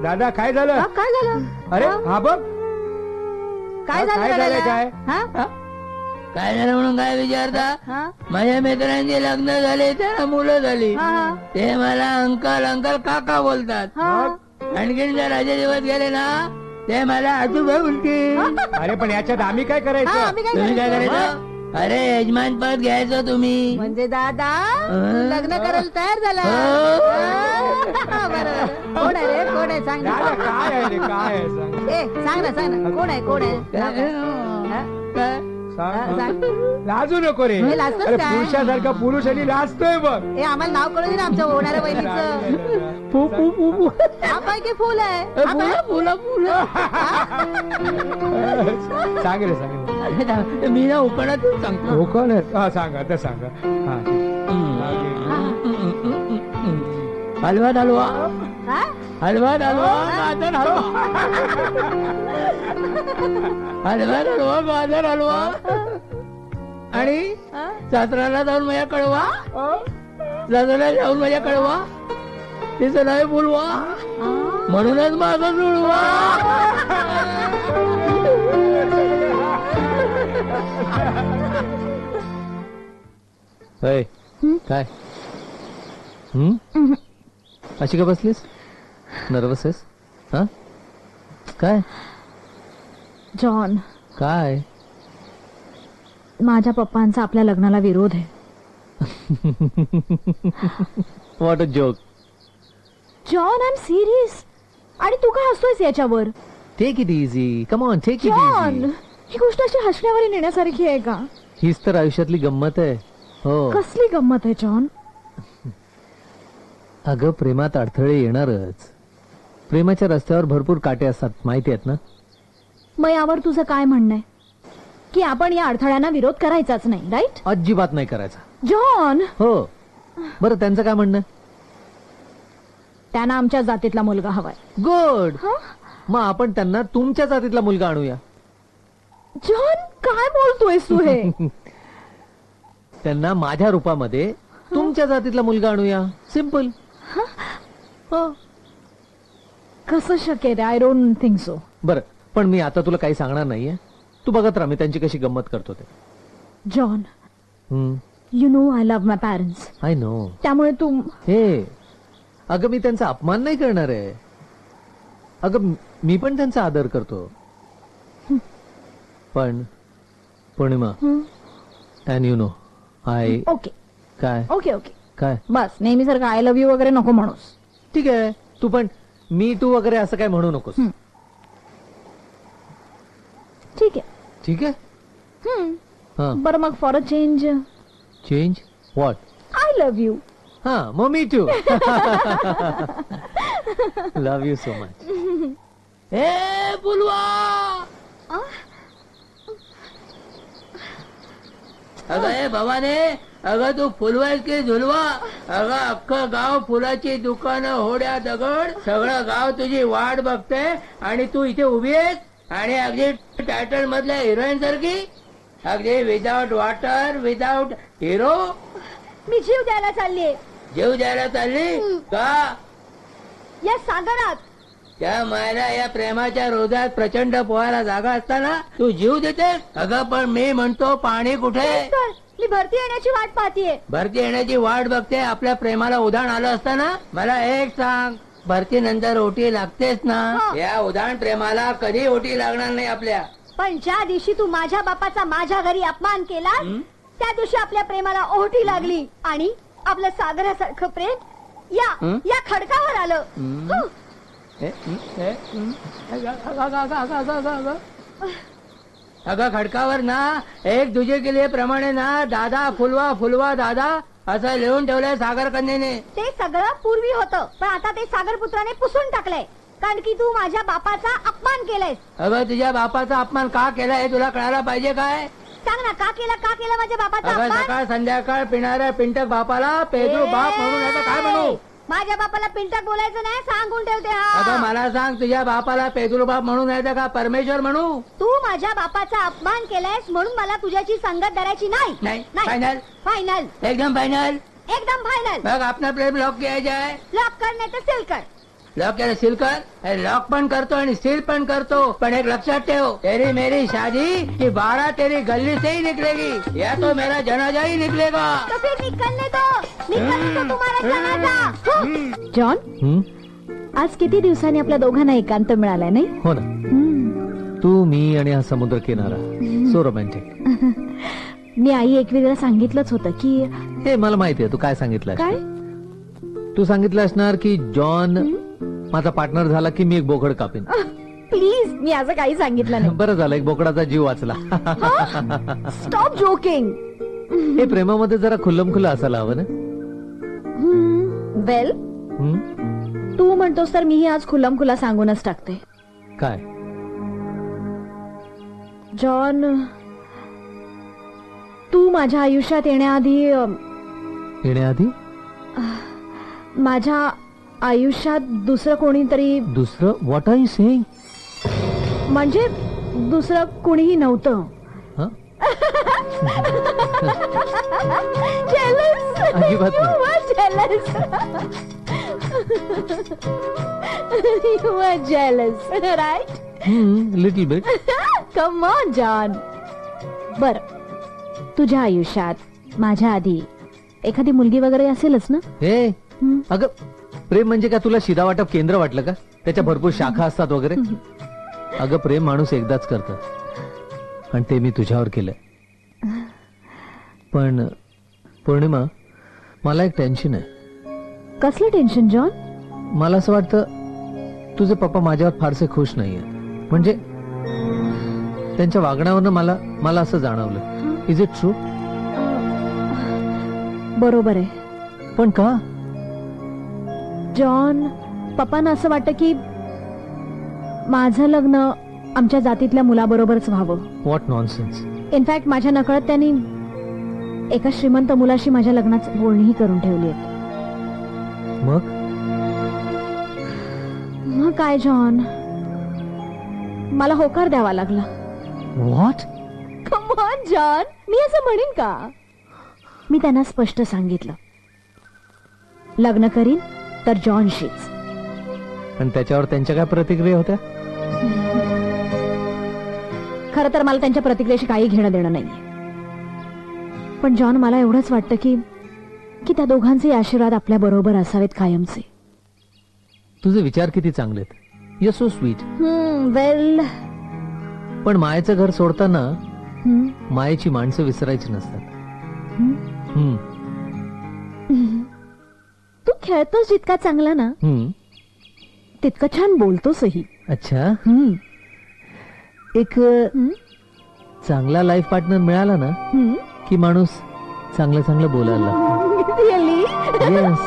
दादा काय झालं? हा, काय झालं? अरे हा? हा बघ काय झालं काय झालंय रडायला? काय? हा? काय झालं म्हणून काय विचारता? हा? माझ्या मित्रांचे लग्न झाले त्याला मुलं झाली हा, हा. ते मला अंकल अंकल काका बोलतात. हा. आणखीन जर राजे दिवस गेले ना ते मला आजोबा बोलतील. अरे पण याच्यात आम्ही काय हा, करायचं? आम्ही काय तुम्ही काय करायचं? करायचं? अरे यजमान पद घ्यायचं तुम्ही. म्हणजे दादा तू लग्न करायला तयार झाला हो. हा, बरं. कोण आहे रे कोण आहे सांग ना. दादा काय आहे रे काय आहे सांग ए सांग ना कोण आहे कोण आहे हा? काय? सांग. सांग. लाजू नको रे. हे लाजतोस अरे काय? पुरुषासारखा पुरुष आणि लाजतोय बघ. ए आम्हाला नाव कळू दे ना आमच्या होणाऱ्या बहिणीचं. फु फु फु फु. हा काय की फुल आहे हा काय? फुलं फुलं सांग रे सांग रे. मी ना उकडात सांगतो. हो कोण आहे? हा सांगा तर सांगा. हा हलवा हलवा हा? हलवा हलवा गाजर हलवा हलवा हलवा गाजर हलवा आणि हा? सासऱ्याला जाऊन माझ्या कळवा सासऱ्याला जाऊन माझ्या कळवा तिचं नाही बोलवा म्हणूनच माझं जुळवा. अय, काय अशी का बसलीस? नर्वस आहेस? हा काय जॉन, काय? माझ्या पप्पांचा आपल्या लग्नाला विरोध आहे. What a joke. John, I am serious. आणि तू काय हसतोयस याच्यावर? Take it easy. Come on, take it John, easy. ही गोष्ट अशी हसण्यावर नेण्यासारखी आहे का? हीच तर आयुष्यातली गंमत आहे. हो कसली गंमत आहे जॉन? अगं, प्रेमात अडथळे येणारच. प्रेमाच्या रस्त्यावर भरपूर काटे असतात, माहिती आहेत ना? मग यावर तुझं काय म्हणणं आहे? की आपण या अडथळ्यांना विरोध करायचाच नाही, राईट? अजिबात नाही करायचा. जॉन, हो. बरं, त्यांचं काय म्हणणं? त्यांना आमच्या जातीतला मुलगा हवाय. गुड. हं? मग आपण त्यांना तुमच्या जातीतला मुलगा आणूया. जॉन, काय बोलतोयस तू हे? त्यांना माझ्या रूपामध्ये तुमच्या जातीतला मुलगा आणूया. सिम्पल. हो. कसं शक्य आहे? I don't think so. बरं, पण मी आता तुला काही सांगणार नाहीये. तू बघत राहा मी त्यांची कशी गंमत करतो ते. John, you know I love my parents. I know. त्यामुळे तू हे अगं, मी त्यांचा अपमान नाही करणार आहे. अगं, मी पण त्यांचा आदर करतो. पण Purnima, and you know I. Okay काय ओके ओके काय बस, नेहमीसारखं आय लव्ह यू वगैरे नको म्हणूस. ठीक आहे. तू पण मी टू वगैरे असं काय म्हणू नकोस. ठीक आहे. ठीक आहे. हा. बरं, मग for a change change what? I love you. हा, मग मी too. Love you so much. ए फुलवा अगं ए भवाने, अगं तू फुलवायस की झुलवा? अगं अख्खं गाव फुलाची दुकानं, होड्या, दगड सगळं गाव तुझी वाट बघते आणि तू इथे उभी आहेस आणि अगदी टायटल मधल्या हिरोईन सारखी, अगदी विदाउट वॉटर विदाउट हिरो. मी जीव द्यायला चाललीये जीव द्यायला चालली का? या सागरात. त्या मायला या प्रेमाच्या रोजात प्रचंड पोहायला जागा असताना तू जीव देतेस? अगं पण मी म्हणतो पाणी कुठे? तर मी भरती येण्याची वाट पाहतीये. भरती येण्याची वाट बघते. आपल्या प्रेमाला उधाण आलं असताना मला एक सांग, भरती नंतर ओटी लागतेच ना? हो. या उधाण प्रेमाला कधी ओटी लागणार नाही आपल्या. पण ज्या दिवशी तू माझ्या बापाचा माझ्या घरी अपमान केला, त्या दिवशी आपल्या प्रेमाला ओहोटी लागली आणि आपलं सागरासारखं प्रेम या खडकावर आलं. हो. अगं खडकावर ना एक दुजे के लिए प्रमाणे ना दादा फुलवा फुलवा दादा असं लिहून ठेवलंय सागर कन्येने. ते सगळं पूर्वी होतं, पण आता ते सागरपुत्राने पुसून टाकलंय. कारण की तू माझ्या बापाचा अपमान केलायस. अगं तुझ्या बापाचा अपमान का केला हे तुला कळायला पाहिजे काय? सांग ना, का केला माझ्या बापाचा अगं अपमान? सकाळ संध्याकाळ पिणाऱ्या पिंटक बापाला पेदू बाप म्हणून याचं काय म्हणू? माझ्या बापाला पिंटक बोलायचं नाही, सांगून ठेवते. अगं हा, मला सांग, तुझ्या बापाला पेदूर बाप म्हणून यायचं का परमेश्वर म्हणू? तू माझ्या बापाचा अपमान केलायस म्हणून मला तुझ्याची संगत धरायची नाही. नाही फायनल, फायनल, एकदम फायनल. एकदम फायनल. बघ आपला प्रेम लॉक किया जाए. लॉक कर नाही तर सेल कर. लॉक याला सील कर. लॉक पण करतो आणि सील पण करतो. पण एक लक्षात ठेव, तेरी मेरी शादी की 12 तेरी गल्ली से ही निकलेगी, या तो मेरा जनाजा ही निकलेगा. तो फिर निकलने दो तुम्हारा जनाजा. जॉन, हं? आज किती दिवसांनी आपल्या दोघांना एकांत मिळालाय नाही? हो ना, तू मी आणि हा समुद्र किनारा, सो रोमॅन्टिक. मी आई एकविराला सांगितलंच होतं की हे मला माहिती आहे तू काय सांगितलं काय तू सांगितलं असणार की जॉन माझा पार्टनर झाला की मी एक बोकड कापेन. प्लीज, मी असं काही सांगितलं नाही. बरं झालं एक बोकडाचा जीव वाचला. Stop joking. हे प्रेमामध्ये जरा खुल्लम खुल्ला असायला हवं ना. वेल, हं? तू म्हणतोस तर मीही आज खुल्लम खुला सांगूनच टाकते. काय जॉन, तू माझ्या आयुष्यात येण्याआधी येण्याआधी माझ्या आयुष्यात दुसरं कोणीतरी, दुसरं व्हॉट आर यू सेइंग? म्हणजे दुसरं कोणीही नव्हतं. Jealous. अजिबात नाही. You were jealous. You were jealous, right? Little bit. Come on, John. बर, तुझ्या आयुष्यात माझ्या आधी एखादी मुलगी वगैरे असेलच ना? हे अगं, प्रेम म्हणजे काय तुला शिदा वाटप केंद्र वाटलं का? त्याच्या भरपूर शाखा असतात वगैरे. अगं, प्रेम माणूस एकदाच करत आणि ते मी तुझ्यावर केलंय. पण पौर्णिमा, मला एक टेन्शन आहे. कसलं टेन्शन जॉन? मला असं वाटतं तुझे पप्पा माझ्यावर फारसे खुश नाहीये. म्हणजे त्यांच्या वागण्यावरनं मला असं जाणवलं. Is it true? बरोबर आहे. पण का जॉन, पप्पांना असं वाटतं की माझं लग्न आमच्या जातीतल्या मुलाबरोबरच व्हावं. What nonsense. इनफॅक्ट माझ्या नकळत त्यांनी एका श्रीमंत मुलाशी माझ्या लग्नाची बोलणीही करून ठेवली आहेत. मग काय जॉन, मला होकार द्यावा लागला. व्हॉट? कम ऑन जॉन, मी असं म्हणेन का? मी त्यांना स्पष्ट सांगितलं, लग्न करीन तर जॉनशीच. आणि त्याच्यावर त्यांच्या काय प्रतिक्रिया होत्या? खरं तर मला त्यांच्या प्रतिक्रियेशी काही घेणं देणं नाहीये. पण जॉन, मला एवढंच वाटतं की त्या दोघांचे आशीर्वाद आपल्या बरोबर असावेत कायमचे. तुझे विचार किती चांगले आहेत. You so sweet. वेल, पण मायेचं घर सोडताना मायेची माणसं विसरायची नसतात. तू खेळतोस जितका चांगला ना, तितकं छान बोलतोसही. अच्छा. एक चांगला लाईफ पार्टनर मिळाला ना की माणूस चांगलं चांगलं बोलायला लागतो. रिअली? येस.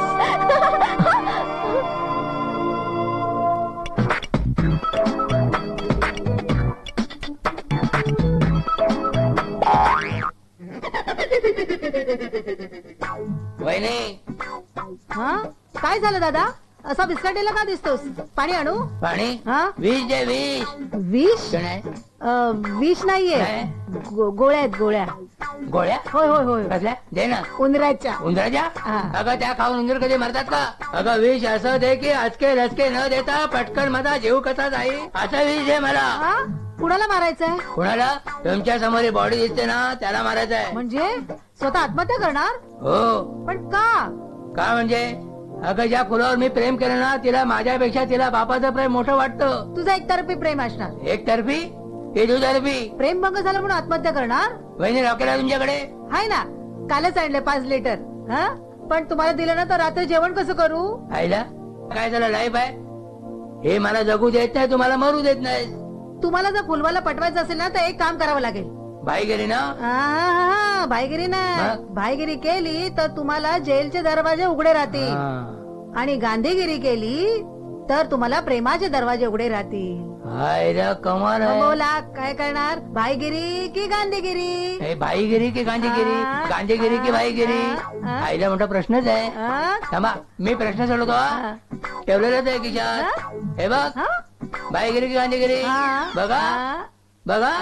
वहिनी, हा, काय झालं दादा? असा विस्कटलेला का दिसतोस? पाणी आणू? पाणी? हा? विष दे, विष. विष? कोण आहे? विष नाहीये, काय? गोळ्या आहेत, गोळ्या. गोळ्या? होय होय होय, कसल्या? दे ना. उंदराच्या. उंदराच्या? हा. अगं, त्या खाऊन उंदर कधी मरतात का? अगं, विष असं दे की अचके लचके न देता पटकन माझा जीव कसा जाईल असं विष दे मला. हा? कुणाला मारायचंय? कुणाला? तुमच्या समोर बॉडी दिसते ना, त्याला मारायचंय. म्हणजे स्वतः आत्महत्या करणार? हो. पण का? का म्हणजे? अगं, ज्या फुलावर मी प्रेम केलं ना, तिला माझ्यापेक्षा तिला बापाचं प्रेम मोठं वाटतं. तुझं एकतर्फी प्रेम असणार. एकतर्फी की दुतर्फी? प्रेमभंग झालं म्हणून आत्महत्या करणार? वहिनी, रॉकेट आहे तुमच्याकडे? हाय ना, कालच आणले 5 लिटर. हा, पण तुम्हाला दिलं ना तर रात्री जेवण कसं करू? आईला काय झालं? लाईफ आहे हे, मला जगू देत नाही, तुम्हाला मरू देत नाही. तुम्हाला जर फुलवाला पटवायचं असेल ना तर एक काम करावं लागेल. बाई गेली ना? भाईगिरी नाही, मग? भाईगिरी केली तर तुम्हाला जेलचे दरवाजे उघडे राहतील. आणि गांधीगिरी केली तर तुम्हाला प्रेमाचे दरवाजे उघडे राहतील. आईला कमाल आहे. बोला, काय करणार? भाईगिरी की गांधीगिरी? हे, बाईगिरी की गांधीगिरी? गांधीगिरी की बाईगिरी? आईला मोठा प्रश्नच आहे. थांबा, मी प्रश्न सोडवतो. ठेवलेलंच आहे खिशात. हे बघ, बाईगिरी की गांधीगिरी? बघा बघा.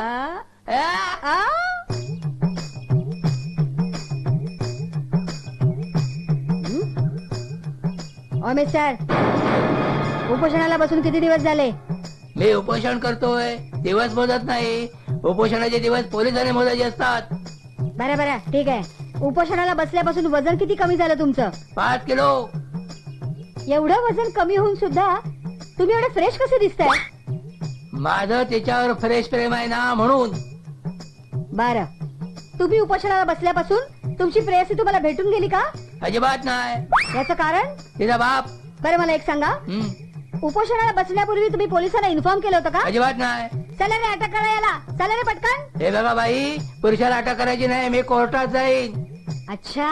ओ मिस्टर, उपोषणाला बसून किती दिवस झाले? मी उपोषण करतोय, दिवस मोजत नाही. उपोषणाचे दिवस पोलिसांनी मोजायचे असतात. बरं बरं, ठीक आहे. उपोषणाला बसल्यापासून वजन किती कमी झालं तुमचं? 5 किलो. एवढं वजन कमी होऊन सुद्धा तुम्ही एवढे फ्रेश कसे दिसताय? माझं तिच्यावर फ्रेश प्रेम आहे ना, म्हणून. बरं, तुम्ही उपोषणाला बसल्यापासून तुमची प्रेयसी तुम्हाला भेटून गेली का? अजिबात नाही. याचं कारण? तिचा बाप. बरं मला एक सांगा, उपोषणाला बसण्यापूर्वी तुम्ही पोलिसांना इन्फॉर्म केलं होतं का? अजिबात नाही. चला रे अटक करा याला, चला रे पटकन. हे बघा बाई, पुरुषाला अटक करायची नाही, मी कोर्टात जाईन. अच्छा.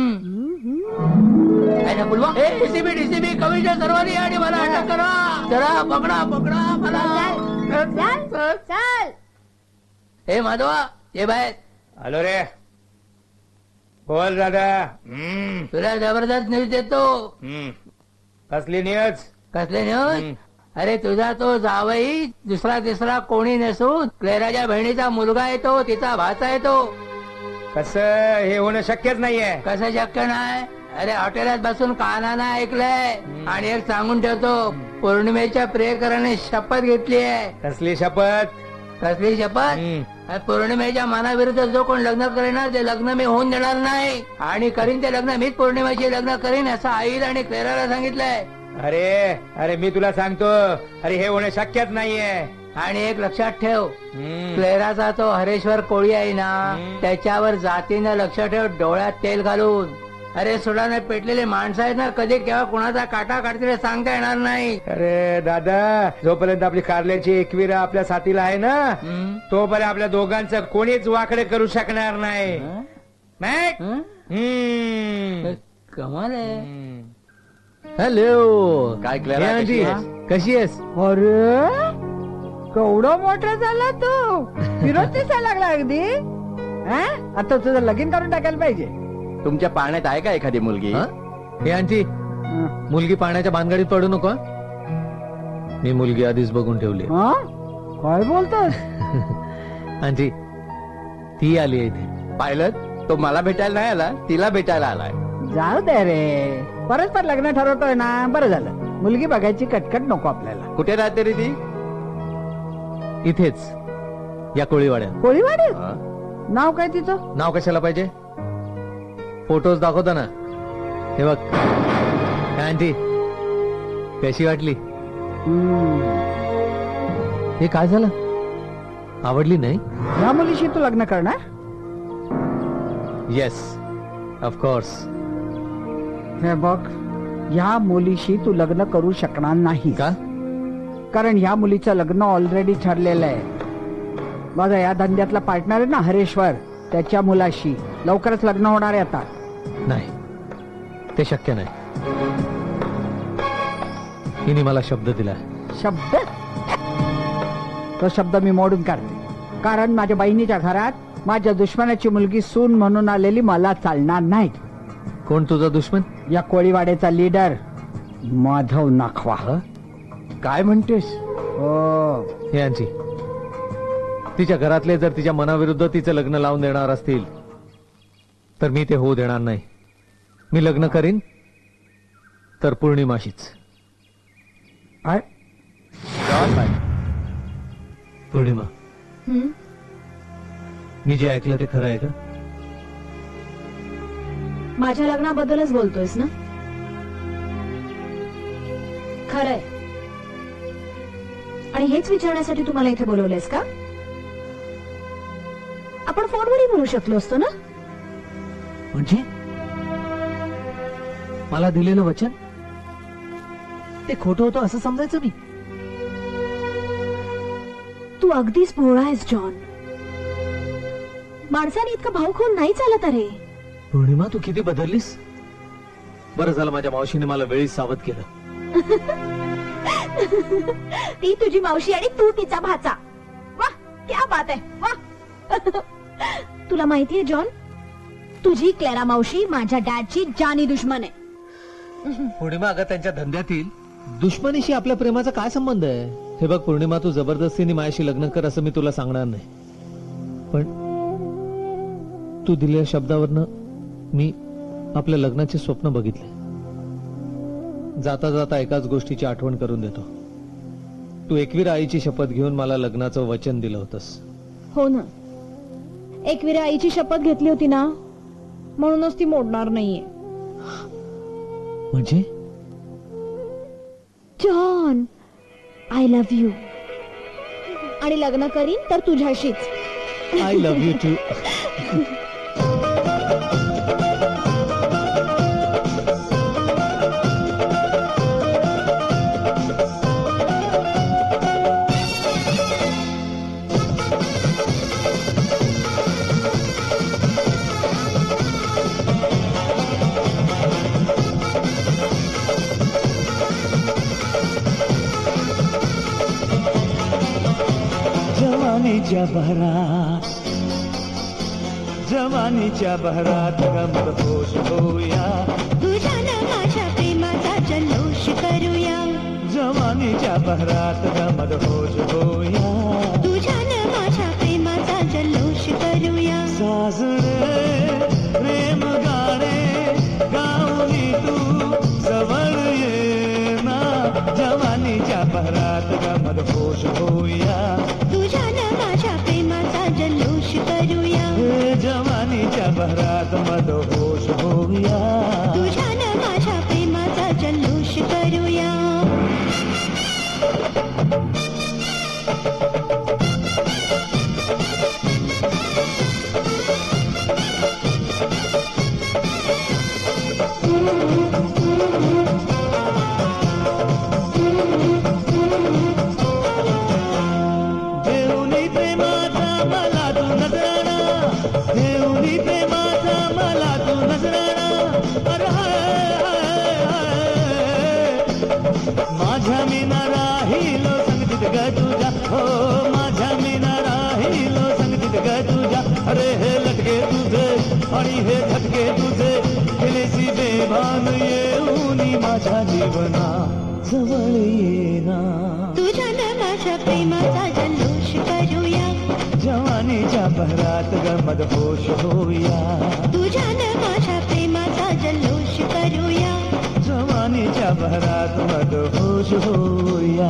डीसीबी कमिशनर सर्वांनी आणि मला अटक करा. जरा पकडा मला. चल. हे माधवा, ये बाहेर. हॅलो रे, बोल दादा. तुला जबरदस्त न्यूज देतो. कसली न्यूज? कसले न्यूज? अरे तुझा तो जावई दुसरा तिसरा कोणी नसून क्लेराच्या बहिणीचा मुलगा येतो, तिचा भाचा येतो. कसं हे होणं शक्यच नाहीये. कसं शक्य नाही? अरे हॉटेलात बसून कानानं ऐकलंय. आणि एक सांगून ठेवतो, पौर्णिमेच्या प्रियकराने शपथ घेतली आहे. कसली शपथ? कसली शपथ? पौर्णिमेच्या मनाविरुद्ध जो कोण लग्न करेणार ते लग्न मी होऊन देणार नाही. आणि करीन ते लग्न मीच पौर्णिमेची लग्न करीन, असं आईला आणि क्लेराला सांगितलंय. अरे मी तुला सांगतो, अरे हे होणं शक्यच नाहीये. आणि एक लक्षात ठेव, क्लेराचा तो हरेश्वर कोळी आहे ना, त्याच्यावर जातीनं लक्ष ठेव, डोळ्यात तेल घालून. अरे सुडाने पेटलेले माणसं आहेत ना, कधी केव्हा कोणाचा काटा काढतील सांगता येणार नाही. अरे दादा, जोपर्यंत आपली कारल्याची एकविरा आपल्या साथीला आहे ना, तोपर्यंत आपल्या दोघांचं कोणीच वाकडे करू शकणार नाही. कमाल आहे. हॅलो, काय क्लेरा, हे कशी आंटी, आहेस? कशी आहेस? अरे केवढा मोठा झाला तू, फिरत दिसायला लागला अगदी. आता तुझं लगीन करून टाकायला पाहिजे. तुमच्या पाण्यात आहे का एखादी मुलगी? हा? हे आंटी, मुलगी पाण्याच्या भानगडीत पडू नको. हं? मी मुलगी आधीच बघून ठेवली. काय बोलतोस? आंटी, ती आली इथे. पाहिलं, तो मला भेटायला नाही आला, तिला भेटायला आलाय. जाऊ दे रे, परस्पर लग्न ठरवतोय ना, बरं झालं. मुलगी बघायची कटकट नको आपल्याला. कुठे राहते रे ती? इथेच, या कोळीवाड्यात. कोळीवाडीत? हा? नाव काय तिचं? नाव कशाला पाहिजे? फोटोज दाखवता ना. हे बघ. काय आंटी, कशी वाटली? हे काय झालं? आवडली नाही? या मुलीशी तू लग्न करणार? Yes, of course. हे बघ, या मुलीशी तू लग्न करू शकणार नाही. का? कारण या मुलीचं लग्न ऑलरेडी ठरलेलं आहे. माझा या धंद्यातला पार्टनर आहे ना हरेश्वर, त्याच्या मुलाशी लवकरच लग्न होणार आहे आता. नाही, ते शक्य नाही. हिने मला शब्द दिला. शब्द? तो शब्द मी मोडून काढते. कारण माझ्या बहिणीच्या घरात माझ्या दुश्मनाची मुलगी सून म्हणून आलेली मला चालणार नाही. कोण तुझा दुश्मन? या कोळीवाड्याचा लीडर माधव नाखवा. काय म्हणतेस? हो. हे आंटी, तिच्या घरातले जर तिच्या मनाविरुद्ध तिचं लग्न लावून देणार असतील तर मी ते होऊ देणार नाही. मी लग्न करीन तर पौर्णिमाशीच. पौर्णिमा, मी जे ऐकलं ते खरं आहे का? माझ्या लग्नाबद्दलच बोलतोयस ना? खरंय. आणि हेच विचारण्यासाठी तुम्हाला इथे बोलवलंयस का? आपण फोनवरही बोलू शकलो असतो ना? म्हणजे मला दिलेलं वचन ते खोटं होतं असं समजायचं मी? तू अगदीच भोळा आहेस जॉन. माणसाने इतका भाव खाऊन नाही चालत. अरे पौर्णिमा, तू किती बदललीस. बरं झालं माझ्या मावशीने मला वेळीच सावध केलं. ती तुझी मावशी आणि तू तिचा भाचा. वाह, क्या बात आहे. वाह. तुला माहितीये जॉन, तुझी क्लेरा मावशी माझ्या डॅडची जानी दुश्मन आहे. पौर्णिमा, अगं त्यांच्या धंद्यातील दुश्मनीशी आपल्या प्रेमाचा काय संबंध आहे? हे बघ पौर्णिमा, तू जबरदस्तीने माझ्याशी लग्न कर असं मी तुला सांगणार नाही. पण तू दिलेल्या शब्दावरनं मी आपल्या लग्नाचे स्वप्न बघितले. जाता जाता एकाच गोष्टीची आठवण करून देतो. तू एकवीर आईची शपथ घेऊन मला लग्नाचं वचन दिलं होतंस. हो ना, एकविरा आईची शपथ घेतली होती ना, म्हणूनच ती मोडणार नाहीये. म्हणजे जॉन, आय लव्ह यू. आणि लग्न करीन तर तुझ्याशीच. I love you too. जवानीच्या बहरात गमत होश होया. तुझ्यानं माझ्या प्रेमाचा जल्लोष करूया. जवानीच्या बहरात गमत होश होया. तुझ्यानं माझ्या प्रेमाचा जल्लोष करूया. साजरे प्रेम गाणे गाऊनी तू जवळ ये ना. जवानीच्या बहरात गमत होश होया. तुझ्यानं माझ्या प्रेमाचा जल्लोष करूया. जवानीच्या बहरात मद होश होऊया. तुझ्यानं माझ्या प्रेमाचा जल्लोष करूया. देऊनी प्रेमाचा मला तू नजराणा. देऊनी प्रेमाचा मला तू नजराणा. अरे हाय, माझ्या मीना राहिलो संगतीत ग तुझ्या. हो माझ्या मीना राहिलो संगतीत ग तुझ्या. अरे हे लटके तुझे आणि हे झटके तुझे केलेसी बेभान येऊनी माझ्या जीवना जवळ येना. तुझ्यानं माझ्या प्रेमाचा जल्लोष करूया. जवानीच्या बहरात गमत होश होया. तुझ्यानं माझ्या प्रेमाचा जल्लोष करूया. जवानीच्या बहरात मद होश होया.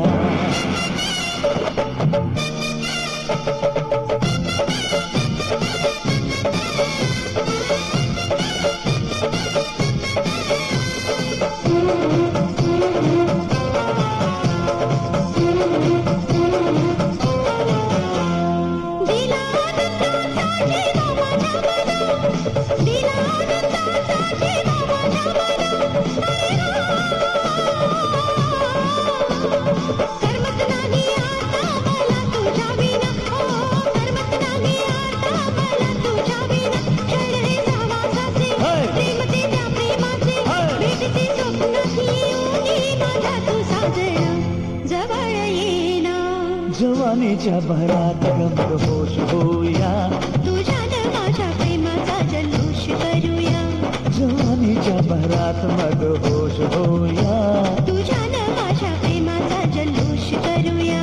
जवानीच्या बहरात गमत होश होया. तुझ्यानं माझ्या प्रेमाचा जल्लोष करूया. जवानीच्या बहरात मद होश होया. तुझ्यानं माझ्या प्रेमाचा जल्लोष करूया.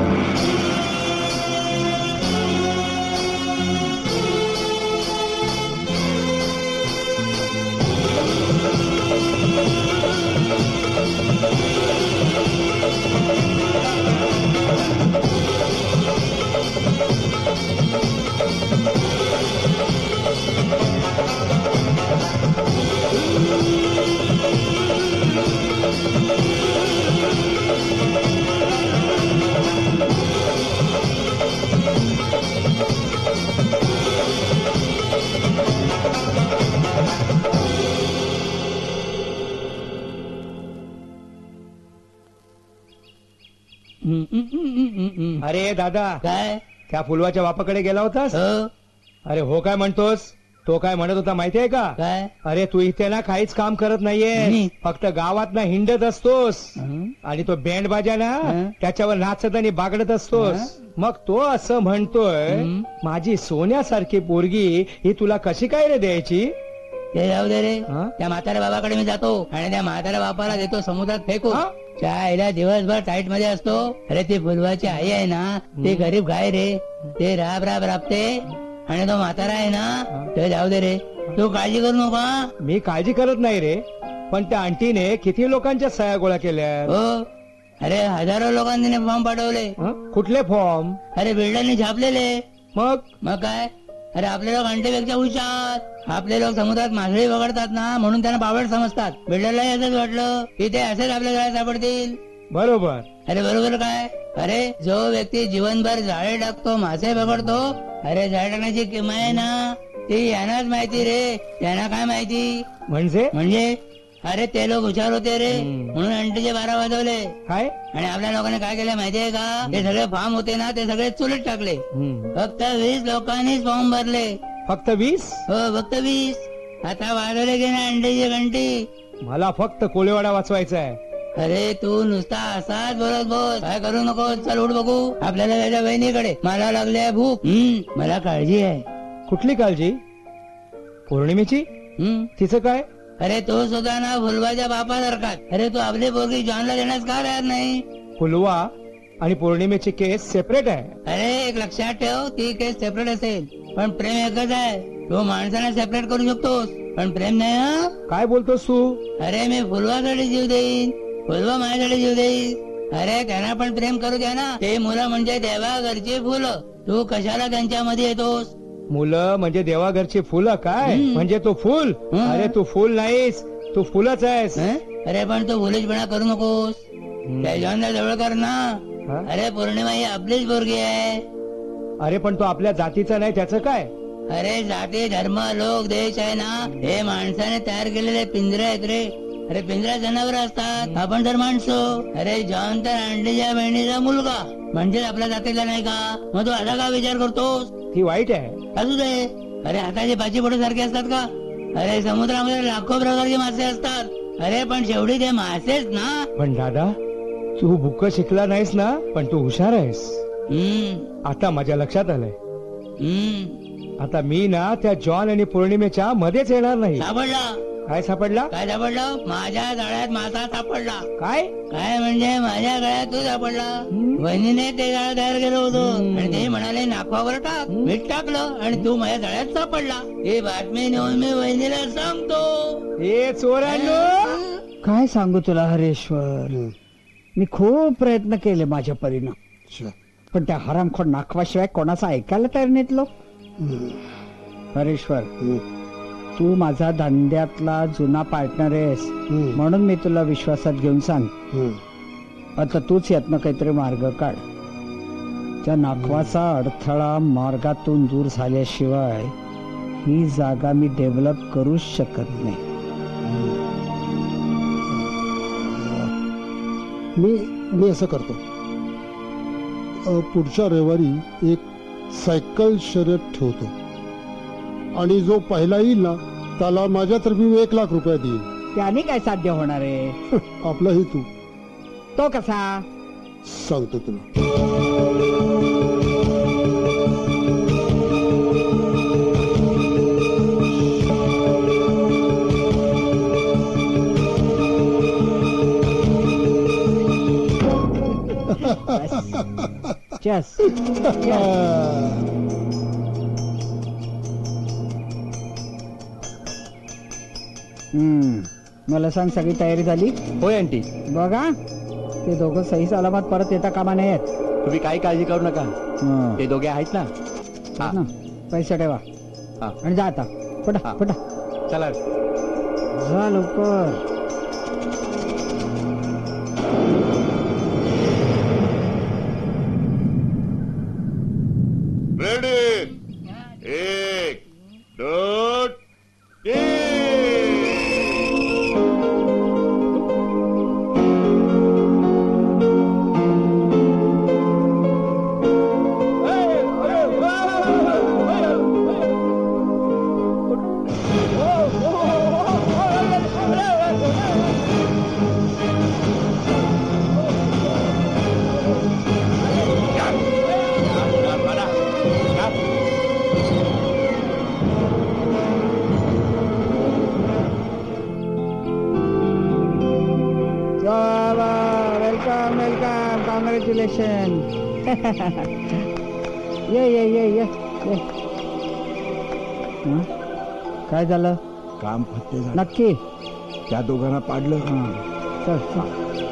अरे दादा, काय त्या फुलवाच्या बापाकडे गेला होतास? हो अरे हो काय म्हणतोस? तो काय म्हणत होता माहितीये का? काय अरे तू इथे ना काहीच काम करत नाहीये, नाही. फक्त गावात ना हिंडत असतोस हं? आणि तो बँड बाजा ना हं? त्याच्यावर नाचत आणि बागडत असतोस. मग तो असं म्हणतोय, हं? माझी सोन्यासारखी पोरगी ही तुला कशी काय रे द्यायची? ते जाऊ दे रे. हं? त्या म्हाताऱ्या बाबाकडे मी जातो आणि त्या म्हाताऱ्या बापाला देतो समुद्रात फेकू. हं? त्या आईला दिवसभर टाईट मध्ये असतो. अरे ती फुलवाची आई आहे ना, ते गरीब गाय रे, ते राब राब राबते आणि तो म्हातारा आहे ना, ते जाऊ दे रे, तू काळजी करू नका. मी काळजी करत नाही रे, पण त्या आंटीने किती लोकांच्या सह्या गोळा केल्या? हो, अरे हजारो लोकांनी फॉर्म पाठवले. कुठले फॉर्म? अरे बिल्डरने छापलेले. मग काय? अरे आपले लोक घंटेपेक्षा हुशार. आपले लोक समुद्रात मासळी वगळतात ना, म्हणून त्यांना बावळ समजतात. बिल्डरला असंच वाटलं की ते असेच आपल्या गळ्यात सापडतील. बरोबर. अरे बरोबर काय? अरे जो व्यक्ती जीवनभर जाळे टाकतो, मासे पकडतो, अरे जाळे टाकण्याची किंमत आहे ना, ती यांनाच माहिती रे. यांना काय माहिती? म्हणजे अरे ते लोक हुशार होते रे, म्हणून अंटीचे 12 वाजवले. काय? आणि आपल्या लोकांनी काय केलं माहितीये का? ते सगळे फॉर्म होते ना, ते सगळे चुलीत टाकले. फक्त 20 लोकांनीच फॉर्म भरले. फक्त 20? हो, फक्त 20. आता वाजवले की नाही अंडीची घंटी? मला फक्त कोळीवाडा वाचवायचा आहे. अरे तू नुसता असाच बोलत बोल, काय करू नको. चल उठ बघू आपल्याला त्याच्या बहिणीकडे. मला लागली आहे भूक. मला काळजी आहे. कुठली काळजी? पौर्णिमेची? तिचं काय? अरे तो सुद्धा ना फुलवाच्या बापासारखा. अरे तू आपली पोरगी जॉनला देण्यास का तयार नाही? फुलवा आणि पौर्णिमेची केस सेपरेट आहे. अरे एक लक्षात ठेव, ती केस सेपरेट असेल, पण प्रेम एकच आहे. तू माणसाला सेपरेट करू शकतोस, पण प्रेम नाही. हा, काय बोलतोस तू? अरे मी फुलवासाठी जीव देईन, फुलवा माझ्यासाठी जीव देईन. अरे त्यांना पण प्रेम करू द्या ना. ते मुलं म्हणजे देवा घरची फुलं. तू कशाला त्यांच्यामध्ये येतोस? मुलं म्हणजे देवाघरची फुलं काय? म्हणजे तू फुल? अरे तू फुल नाहीस, तू फुलच आहेस. अरे पण तू फुलेशपणा करू नकोस. त्या जॉनला जवळ कर ना. अरे पौर्णिमा ही आपलीच पोरगी आहे. अरे पण तो आपल्या जातीचा नाही, त्याचं काय? अरे जाती धर्म लोक देश आहे ना, हे माणसाने तयार केलेले पिंजरे आहेत रे. अरे पिंजऱ्यात जनावर असतात, आपण तर माणसं. अरे जॉन तर अंडीच्या बहिणीचा मुलगा, म्हणजे आपल्या जातीला नाही का? मग तू असा का विचार करतोस? ती वाईट आहे. असू दे. अरे हाताचे पाचीपोटे सारखे असतात का? अरे समुद्रामध्ये लाखो प्रकारचे मासे असतात. अरे पण शेवटी ते मासेच ना. पण दादा, तू बुक्क शिकला नाहीस ना, पण तू हुशार आहेस. आता माझ्या लक्षात आलंय. आता मी ना त्या जॉन आणि पौर्णिमेच्या मध्येच येणार नाही. सापडला? काय सापडला? काय सापडलं? माझ्या जाळ्यात मासा सापडला. काय? काय म्हणजे माझ्या गळ्यात तू सापडला. वहिनीने ते जाळं तयार केलं होतं आणि ते म्हणाले नाकवावर टाक. मीठ टाकलं आणि तू माझ्या जाळ्यात सापडला. ही बातमी नेऊन मी वहिनीला सांगतो. हे चोरांनो! काय सांगू तुला हरेश्वर, मी खूप प्रयत्न केले माझ्या परीनं, पण त्या हरामखोर नाखवाशिवाय कोणाचा ऐकायला तयार नाहीत लोक. हरेश्वर, तू माझा धंद्यातला जुना पार्टनर आहेस, म्हणून मी तुला विश्वासात घेऊन सांग. आता तूच यातनं काहीतरी मार्ग काढ. त्या नाखवाचा अडथळा मार्गातून दूर झाल्याशिवाय ही जागा मी डेव्हलप करूच शकत नाही. मी असं करतो, पुढच्या रविवारी एक सायकल शर्यत ठेवतो आणि जो पहिला येईल ना त्याला माझ्यातर्फे मी 1 लाख रुपये देईन. त्याने काय साध्य होणार आहे? आपला हेतू तो कसा सांगतो तुला. Yes. मला सांग, सगळी तयारी झाली? होय आंटी. बघा, ते दोघं सही सलामत परत येता कामा नयेत. तुम्ही काही काळजी करू नका, ते दोघे आहेत ना. ना, पैसे ठेवा आणि जा आता. पटा पटा, चला जा लवकर. रेडी, 1 2 3. Welcome welcome, congratulation. ये ये ये ये ये. काय झालं? काम फत्ते झालं. नक्की? त्या दोघांना पाडलं. चल चल.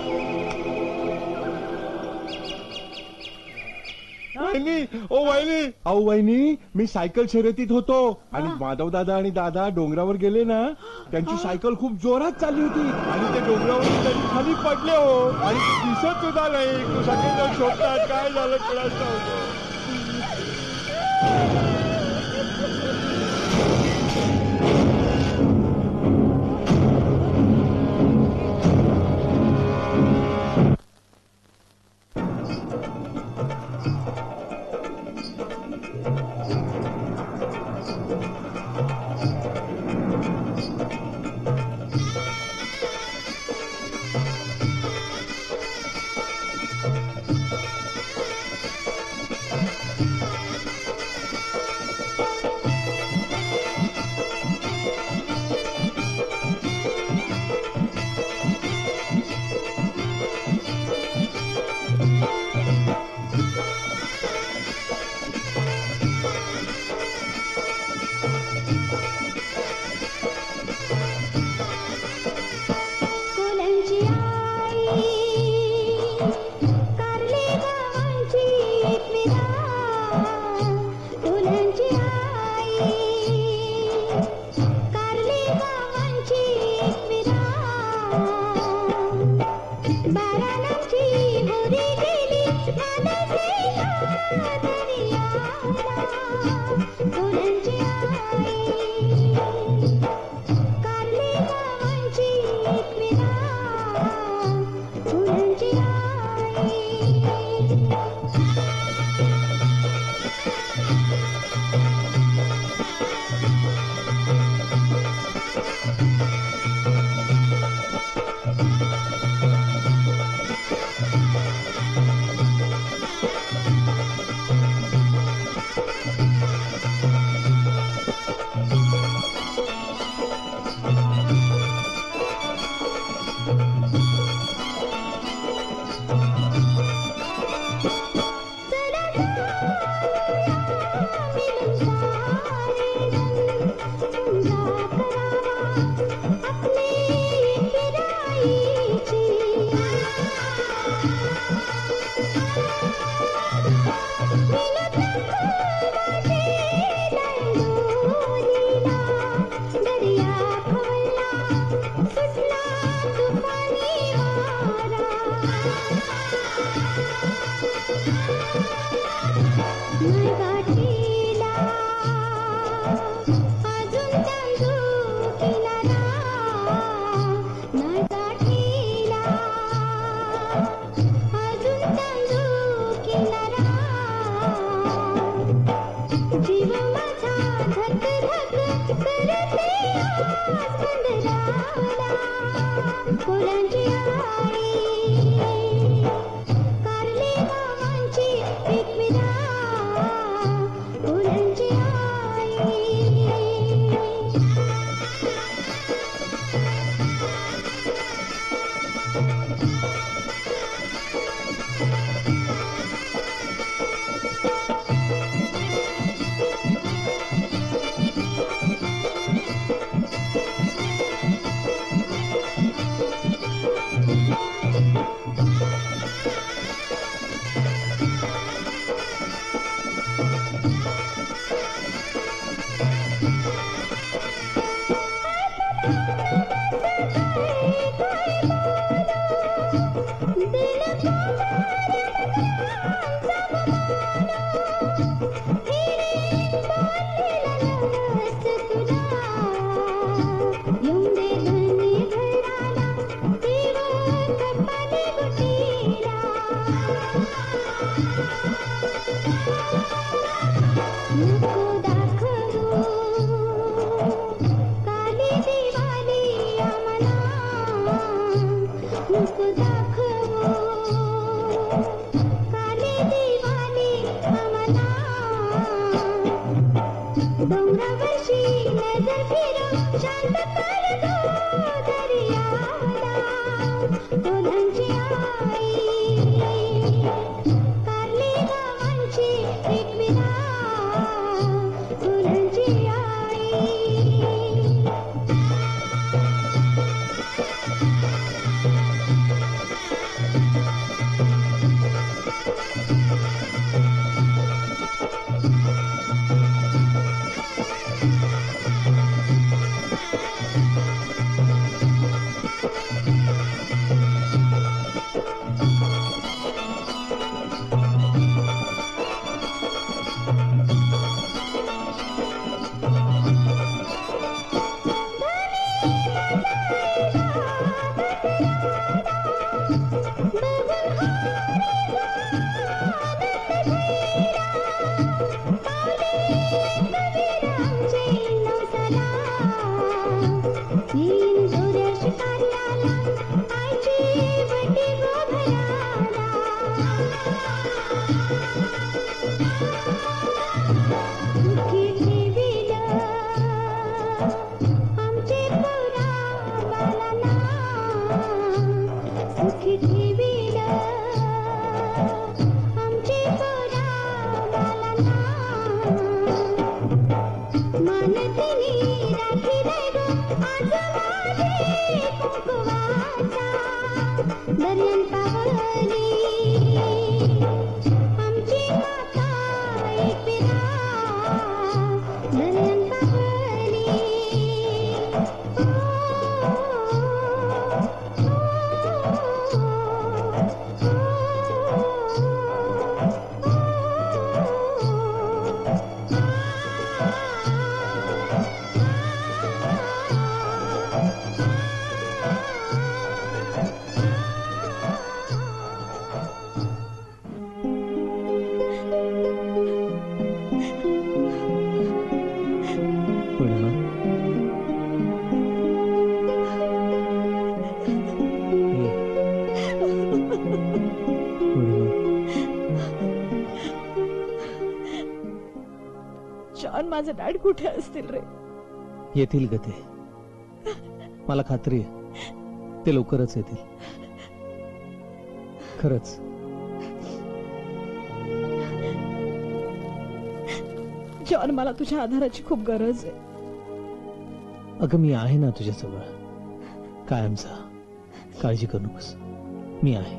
अहो वहिनी, मी सायकल शर्यतीत होतो आणि माधव दादा आणि दादा डोंगरावर गेले ना, त्यांची सायकल खूप जोरात चालली होती आणि ते डोंगरावर त्यांनी खाली पडले हो आणि दिसत सुद्धा नाही. सगळेजण शोधतात काय झालं कुणास ठाऊक. आमचे पोराबाळांना सुखी ठेवील आमचे पोराबाळांना मानतीने राखील ग आज माझे कुंकुवाचा दर्यान पावली आमची माता एकविरा दर्यान पावली पूर्णिमा जॉन माझे डॅड कुठे असतील रे? येतील ग ते. मला खात्री आहे ते लवकरच येतील. खरंच. जॉन मला तुझ्या आधाराची खूप गरज आहे. अगं मी आहे ना तुझ्याजवळ कायमचा. काळजी करू नकोस, मी आहे.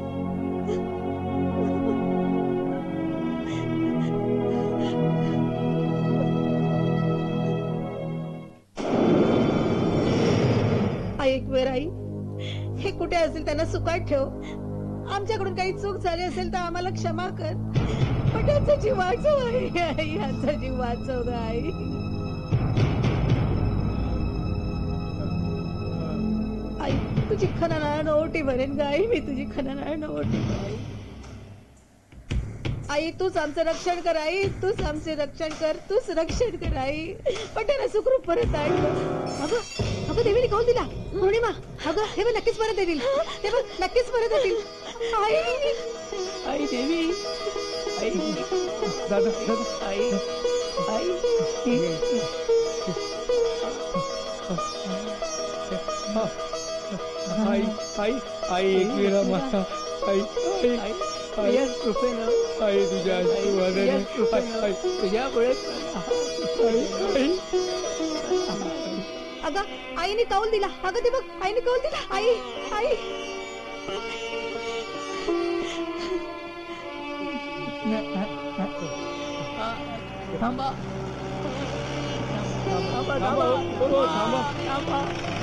ऐक वेळ आई, हे कुठे असेल त्यांना सुखात ठेव. आमच्याकडून काही चूक झाली असेल तर आम्हाला क्षमा कर. पण त्यांचा जीव वाचव आई, आई यांचा जीव वाचव ग आई. आई तुझी खणानाळानं ओटी भरेन ग आई, मी तुझी खणानाळानं ओटी भरेन. आई तूच आमचं रक्षण कर आई, तूच आमचे रक्षण कर, तूच रक्षण कर आई. पण त्यांना सुखरूप परत आण. अगं देवीने कौल दिला पौर्णिमा. अगं हे बघ नक्कीच परत येतील, ते बघ नक्कीच परत येतील. आई आई देवी आई दादा आई आई आई आई आई एकविरा माता. आई आई आई तुझ्याच कृपेनं, आई तुझ्या आशीर्वादाने. तुझ्याच कृपेनं, आई तुझ्यामुळेच. आई आई अगं आईने कौल दिला. अगं ते बघ आईने कौल दिला. आई आई थांबा थांबा थांबा थांबा.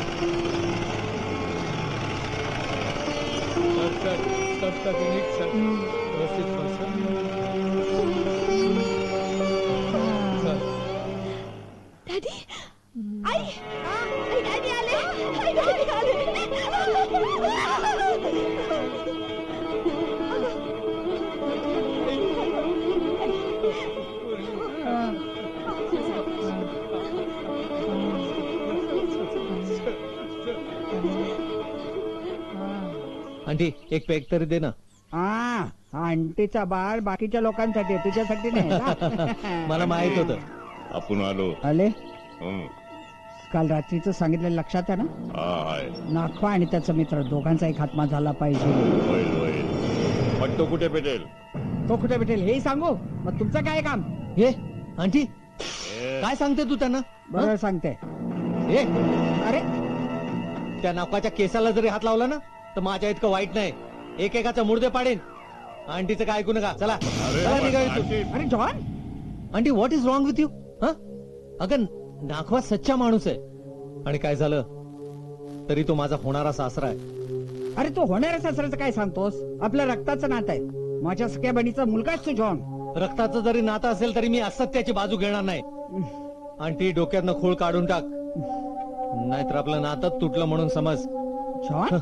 डॅडी आई आई डॅडी आले. आई डॅडी आले. आंटी एक पॅक तरी दे ना. आंटीचा बाळ बाकीच्या लोकांसाठी आहे, तुझ्यासाठी नाही ना? मला माहित होतं. आपण आलो. आले. हं. काल रात्रीचं सांगितलं लक्षात आहे ना? हा, आहे. नाखवा आणि त्याचा मित्र दोघांचाही खात्मा झाला पाहिजे. होईल होईल. पण तो कुठे भेटेल? तो कुठे भेटेल हेही सांगू? मग तुमचं काय काम? हे आंटी काय सांगते तू त्यांना? बरं सांगते. ए अरे त्या नाकाच्या केसाला जरी हात लावला ना तर माझ्या इतकं वाईट नाही. एकेकाचा मुर्दे पाडेन. आंटीचं काय ऐकू नका. चला चला निघा इथून. अरे John, aunty what is wrong with you? अगं नाखवा सच्चा माणूस आहे. आणि काय झालं तरी तो माझा होणारा सासरा आहे. अरे तू होणाऱ्या सासऱ्याचं काय सांगतोस? आपल्या रक्ताचं नातं आहे. माझ्या सख्या बहिणीचा मुलगाच तू जॉन. रक्ताचं जरी नातं असेल तरी मी असत्याची बाजू घेणार नाही. आंटी डोक्यातनं खूळ काढून टाक, नाहीतर आपलं नातं तुटलं म्हणून समज. जॉन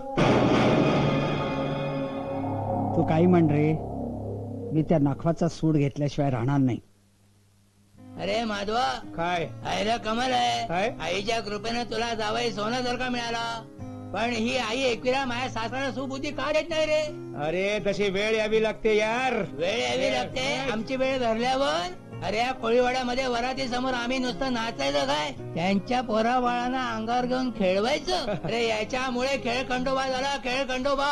तू काही म्हण रे, मी त्या नाखवाचा सूड घेतल्याशिवाय राहणार नाही. अरे माधवा, काय आईला कमाल आहे. काय? आईच्या कृपेनं तुला जावई सोन्यासारखा मिळाला. पण ही आई एकविरा माझ्या सासऱ्याला सुबुद्धी का देत नाही रे? अरे तशी वेळ यावी लागते यार. वेळ यावी लागते. आमची वेळ धरल्यावर अरे या कोळीवाड्यामध्ये वराती समोर आम्ही नुसतं नाचायचं काय, त्यांच्या पोरा बाळांना अंगावर घेऊन खेळवायचं. अरे याच्यामुळे खेळ खंडोबा झाला, खेळ खंडोबा.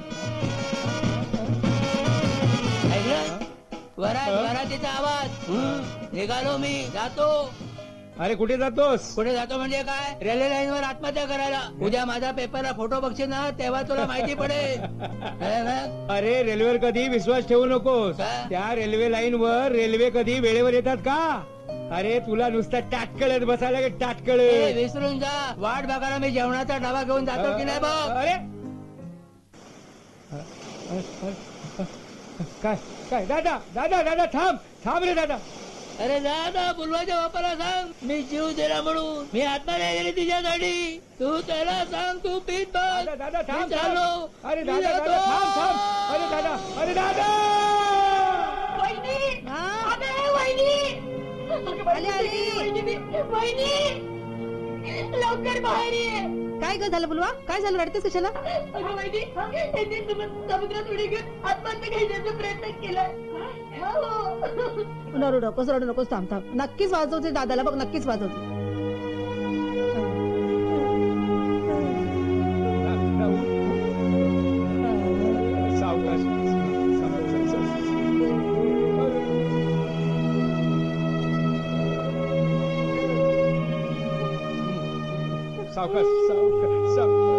ऐकलं? वरातीचा आवाज. निघालो मी, जातो. अरे कुठे जातोस? कुठे जातो म्हणजे काय, रेल्वे लाईन वर आत्महत्या करायला. उद्या माझा पेपरला फोटो बघशील ना, तेव्हा तुला माहिती पडेल. अरे रेल्वेवर कधी विश्वास ठेवू नकोस. का? त्या रेल्वे लाईन वर रेल्वे कधी वेळेवर येतात का? अरे तुला नुसतं टाटकळत बसायला ए, टाटकळत. विसरून जा, वाट बघायला मी जेवणाचा डबा घेऊन जातो की नाही बघ. अरे काय काय दादा दादा दादा थांब थांब रे दादा. अरे दादा बुलवाच्या बापाला सांग मी जीव दिला म्हणून. मी आत्महत्या केली तिच्यासाठी. तू त्याला सांग, तू पीत बघ. दादा दादा थांब मी चाललो. थांब. अरे मी दादा जातो. दादा थांब थांब. अरे दादा अरे दादा. लवकर बाहेर ये. काय ग झालं बुलवा, काय झालं, रडतेस कशाला? अगं वहिनी, यांनी समुद्रात उडी घेऊन आत्महत्या करण्याचा प्रयत्न केलाय. रडू नकोस, रडू नकोस, थांब थांब. नक्कीच वाजवते दादाला बघ, नक्कीच वाजवते. सावकाश सावकाश सावकाश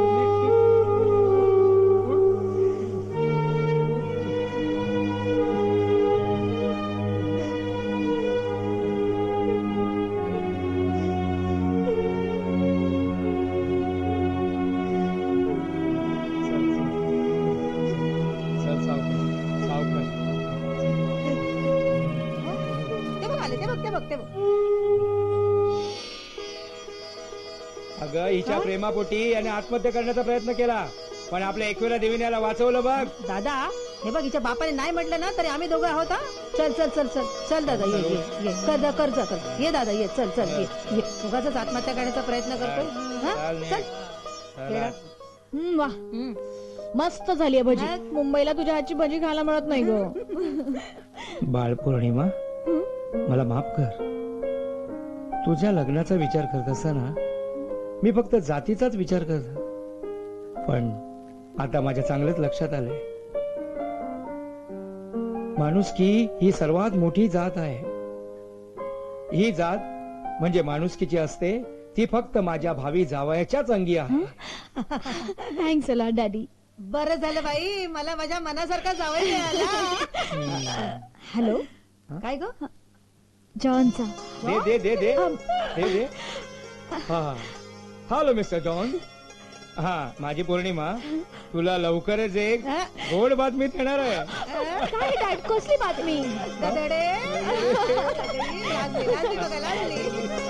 ते बघ आले, ते बघ, ते बघ, ते बघ. अगं हिच्या प्रेमापोटी याने आत्महत्या करण्याचा प्रयत्न केला, पण आपल्या एकविरा देवीने याला वाचवलं बघ. दादा हे बघ, हिच्या बापाने नाही म्हटलं ना तरी आम्ही दोघं आहोत. हा चल चल चल चल चल दादा, ये ये ये कर कर जा कर, ये दादा ये, चल चल ये ये. उगाचच आत्महत्या करण्याचा प्रयत्न करतोय. हा चल. खेळा. वा, मस्त झाली भजी. मुंबईला तुझ्या हातची भजी खायला मिळत नाही ग. बाळ पौर्णिमा, मला माफ कर. तुझ्या लग्नाचा विचार करत असताना मी फक्त जातीचाच विचार करत, पण आता माझ्या चांगलंच लक्षात आलंय, माणुसकी ही सर्वात मोठी जात आहे. ही जात म्हणजे माणुसकीची असते, ती फक्त माझ्या भावी जावयाच्याच अंगी आहे. Thanks a daddy. बरं झालं बाई, मला माझ्या मनासारखा जावई मिळाला. हॅलो, काय ग? जॉनचा. दे दे दे दे दे दे. हा हॅलो मिस्टर जॉन. हा माझी पौर्णिमा, तुला लवकरच एक गोड बातमी देणार आहे. काय डॅड, कसली बातमी? गदडे. लागली, लागली बघा, लागली.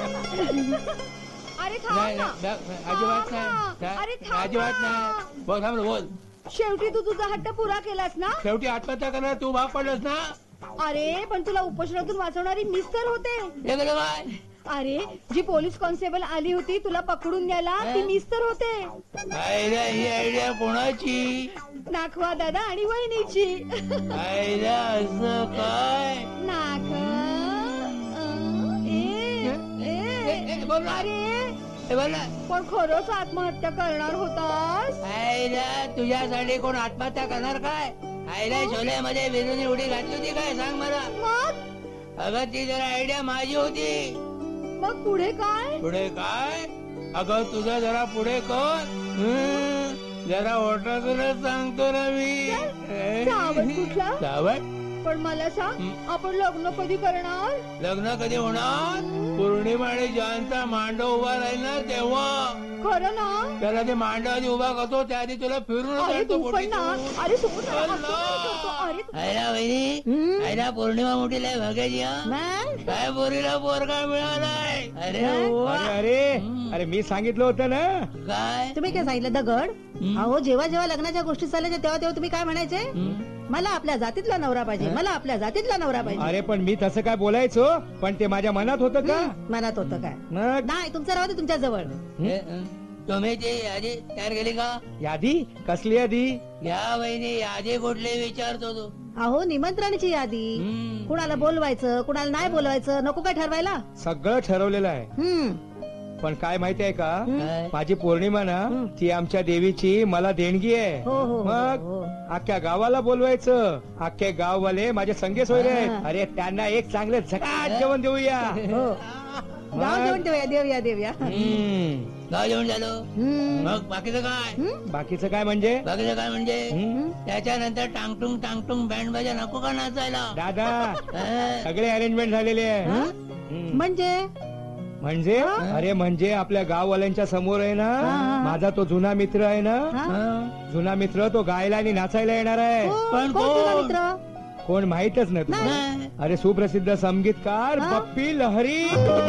अरे थांब ना. अजिबात नाही, अरे थांब अजिबात ना. नाही. बोल थांब, बोल. शेवटी तू तुझा हट्ट पुरा केलास ना. शेवटी आत्महत्या करणार तू भाग पडलास ना. अरे पण तुला उपोषणातून वाचवणारी मीच तर होते. हे गेलं काय? अरे जी पोलीस कॉन्स्टेबल आली होती तुला पकडून द्यायला, ती मीच तर होते. आईला ही आयडिया कोणाची? नाखवा दादा आणि वहिनीची. आईला असं काय? नाख बोल ना. अरे हे बोल ना. पण खरंच आत्महत्या करणार होतास? आईला तुझ्यासाठी कोण आत्महत्या करणार काय? आईला शोल्यामध्ये विरुनी उडी घातली होती काय, सांग मला. मग अगं ती जरा आयडिया माझी होती. मग पुढे काय? पुढे काय? अगं तुझं जरा पुढे कर. जरा ओटातूनच सांगतो ना मी. सावट कुठला? सावट? पण मला सांग, आपण लग्न कधी करणार? लग्न कधी होणार? पौर्णिमा आणि जयंतचा मांडव उभा राहील ना तेव्हा. खरं ना? त्याला ते मांडव आधी उभा करतो, त्याआधी तुला फिरून अरे आणतो तू पण ना. पोटीतून. अरे सोड ना, चल असं ना. काय करतो? अरे आयला वहिनी, आयला पौर्णिमा मोठी लय भाग्याची हा. मग? काय पोरीला पोरगा मिळालाय. अरे वा. अरे अरे अरे मी सांगितलं होतं ना. काय? तुम्ही काय सांगितलं दगड? अहो जेव्हा जेव्हा लग्नाच्या गोष्टी चालायच्या तेव्हा तेव्हा तुम्ही काय म्हणायचे? मला आपल्या जातीतला नवरा पाहिजे, मला आपल्या जातीतला नवरा पाहिजे. अरे पण मी तसं काय बोलायचो, पण ते माझ्या मनात होतं का? मनात होतं काय? मग नाही, तुमचं राहू दे तुमच्या जवळ. तुम्ही ती यादी तयार केली का? यादी कसली यादी? या वहिनी यादी कुठली विचारतो तू? अहो निमंत्रणाची यादी. हम्म. कुणाला बोलवायचं कुणाला नाही बोलवायचं नको काय ठरवायला. सगळं ठरवलेलं आहे. हम्म. पण काय माहिती आहे का, काय? माझी पौर्णिमा ना ती आमच्या देवीची मला देणगी आहे. हो, हो, हो, मग हो. अख्ख्या गावाला बोलवायचं. अख्खे गाववाले माझे संगे सोयरे आहेत. हा. अरे त्यांना एक चांगलं झकाट जेवण देऊया. हो. गाव जेवण देऊया देऊया देऊया. गाव जेवण झालं. हम्म. मग बाकीचं काय? बाकीचं काय म्हणजे? बाकीचं काय म्हणजे हम्म? त्याच्यानंतर टांगटुंग बँड बाजा नको का नाचायला? दादा अं? सगळे अरेंजमेंट झालेले आहे. म्हणजे म्हणजे अरे म्हणजे आपल्या गाववाल्यांच्या समोर आहे ना, माझा तो जुना मित्र आहे ना, जुना मित्र तो गायला आणि नाचायला येणार आहे. पण कोण तुझा कोण? मित्र? कोण माहितच नाही तुला? नाही. अरे सुप्रसिद्ध संगीतकार पप्पी लहरी.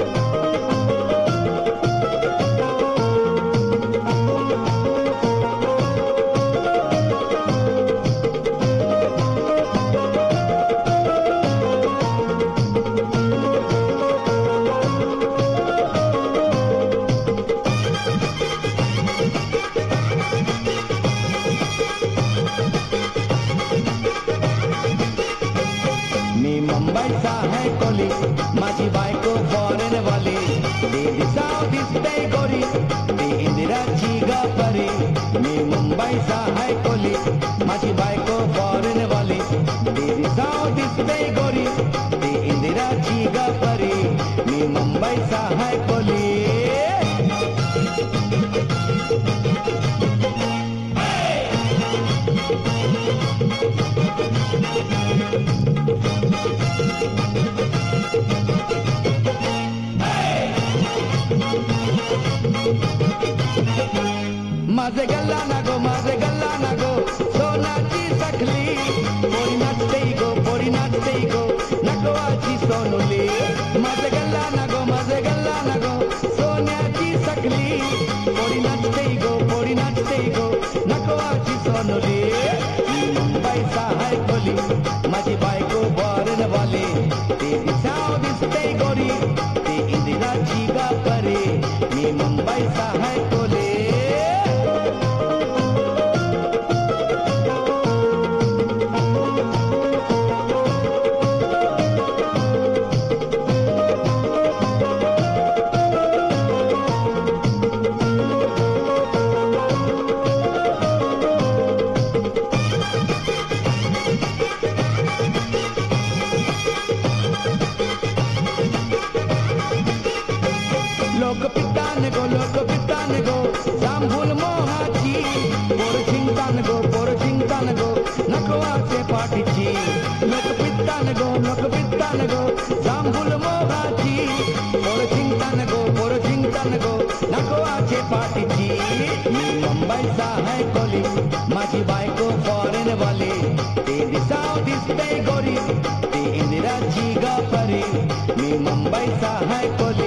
मी मुंबईचा आहे कोली माझी बायको फॉरेन वाली बेबी साव दिसते गोरी ती इंदिराची गपरी मी मुंबईचा आहे कोली माझी बायको फॉरेन वाली बेबी साव दिसते गोरी ती इंदिराची गपरी मी मुंबईचा आहे कोली. माझे गल्ला ना गो सोनाची सखली पोरी नाचते गो नकवाची सोनुली. माझे गल्ला ना गो सोन्याची सखली पोरी नाचते गो नकवाची सोनुली. मी मुंबईचा हाय कोली माझी बायको फॉरेन वाली ती दिसाव दिसते गोरी ती इंदिराची गपरी मी मुंबईचा हाय कोली. लोकपितान गो जांभूल मोहाची पोर चिंतान गो नकवाचे पाठीची. लोकपितान गो जांभूल मोहाची पोर चिंतान गो नकवाचे पाठीची. मी मुंबईचा आहे कोली माझी बायको फॉरेन वाली ती दिसाव दिसते गोरी ती इंदिराची गपरी मी मुंबईचा आहे कोली.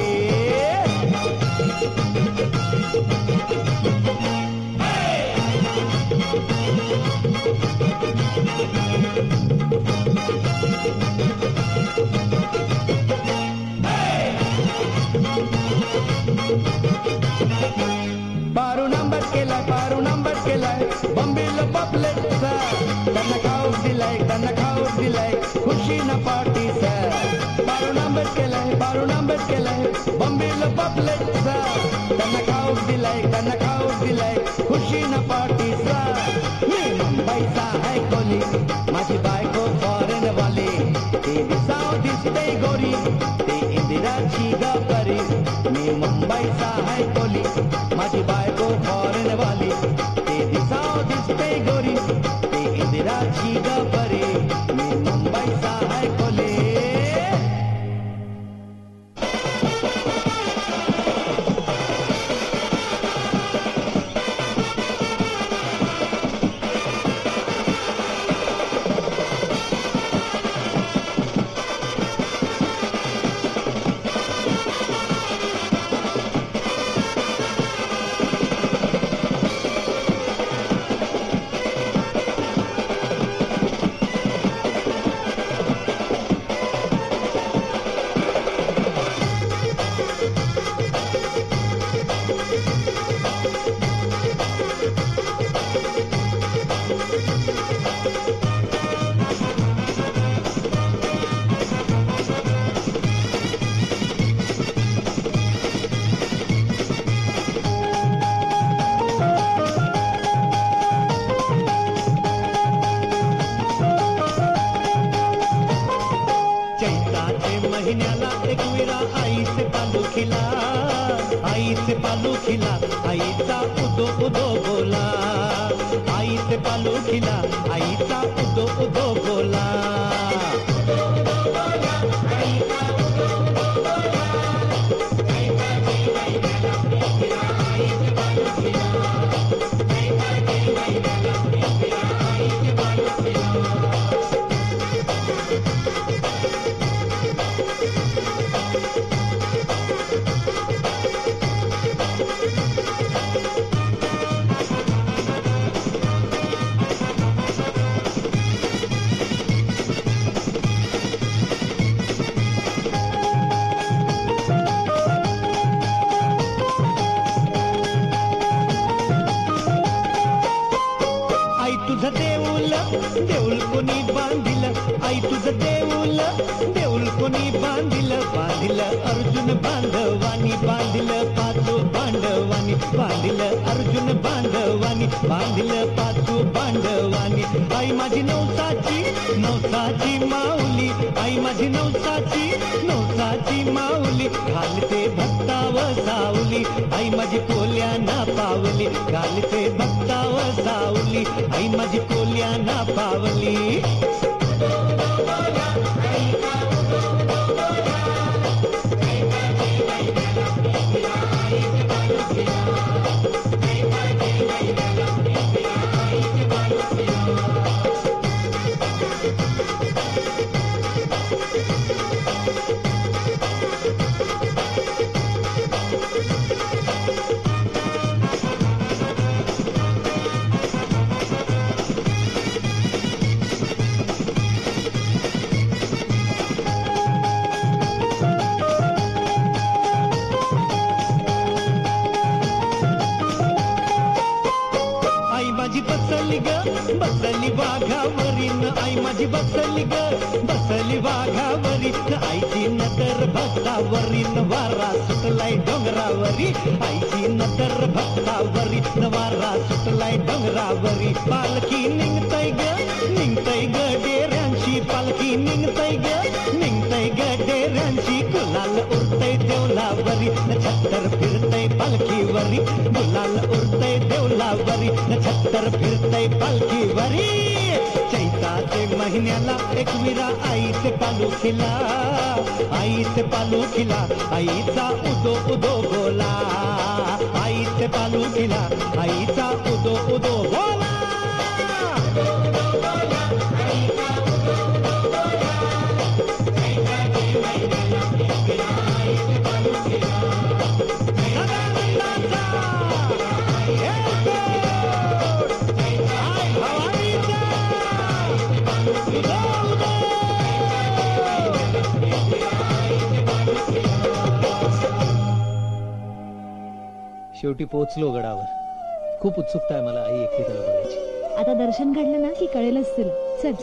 पारू नंबर केलाय बंबील पपलेटचा त्यांना खाऊ दिलाय खुशी न पार्टीचा. पारू नंबर केलाय बंबील पपलेटचा त्यांना खाऊ दिलाय खुशी न पार्टीचा. मी मुंबईचा आहे कोली माझी बायको फॉरेन वाली ती दिसाव दिसते गोरी ती इंदिराची गपरी मी मुंबईचा आहे कोली माझी बायको फॉरेन वाली ती दिसाव दिसते गोरी ती इंदिराची गपरी मी मुंबईचा आहे कोली. आईचे पालखीला आईचा उदो उदो बोला, आईचे पालखीला आईचा उदो उदो बोला. देऊल कोणी बांधिल, आई तुझं देऊल देऊल कोणी बांधिल, बांधिल अर्जुन बांधवानी, बांधिल पाचू बांधवानी, बांधिल अर्जुन बांधवानी, बांधिल पाचू बांधवानी. आई माझी नवसाची नवसाची माऊली, आई माझी नवसाची नवसाची माऊली, घालते भक्ताव सावली, आई माझी कोल्याना पावली, घालते भक्ताव सावली, आई माझी कोल्याना पावली. बसली वाघावरीन आई माझी बसली ग, बसली वाघावरीन आईची नजर भक्तावरीन, वारा सुटलाय डोंगरावरी, आईची नजर भक्तावरीन, वारा सुटलाय डोंगरावरी. पालखी निघतय ग डेऱ्यांची, पालखी निघतय ग डेऱ्यांची, गुलाल उडतय देवलावरी, छत्तर फिरतय पालखीवरी, गुलाल उडतय देवलावरी, छत्तर फिरतय पालखीवरी. चैताचे महिन्याला एकविरा आईचे पालखीला, आईचे पालखीला आईचा उदो उदो बोला, आईचे पालखीला आईचा उदो उदो बोला. शेवटी पोहोचलो गडावर. खूप उत्सुकता आहे मला आई एकविराला बघायची. आता दर्शन घडलं ना की कळेलच तुला. चल.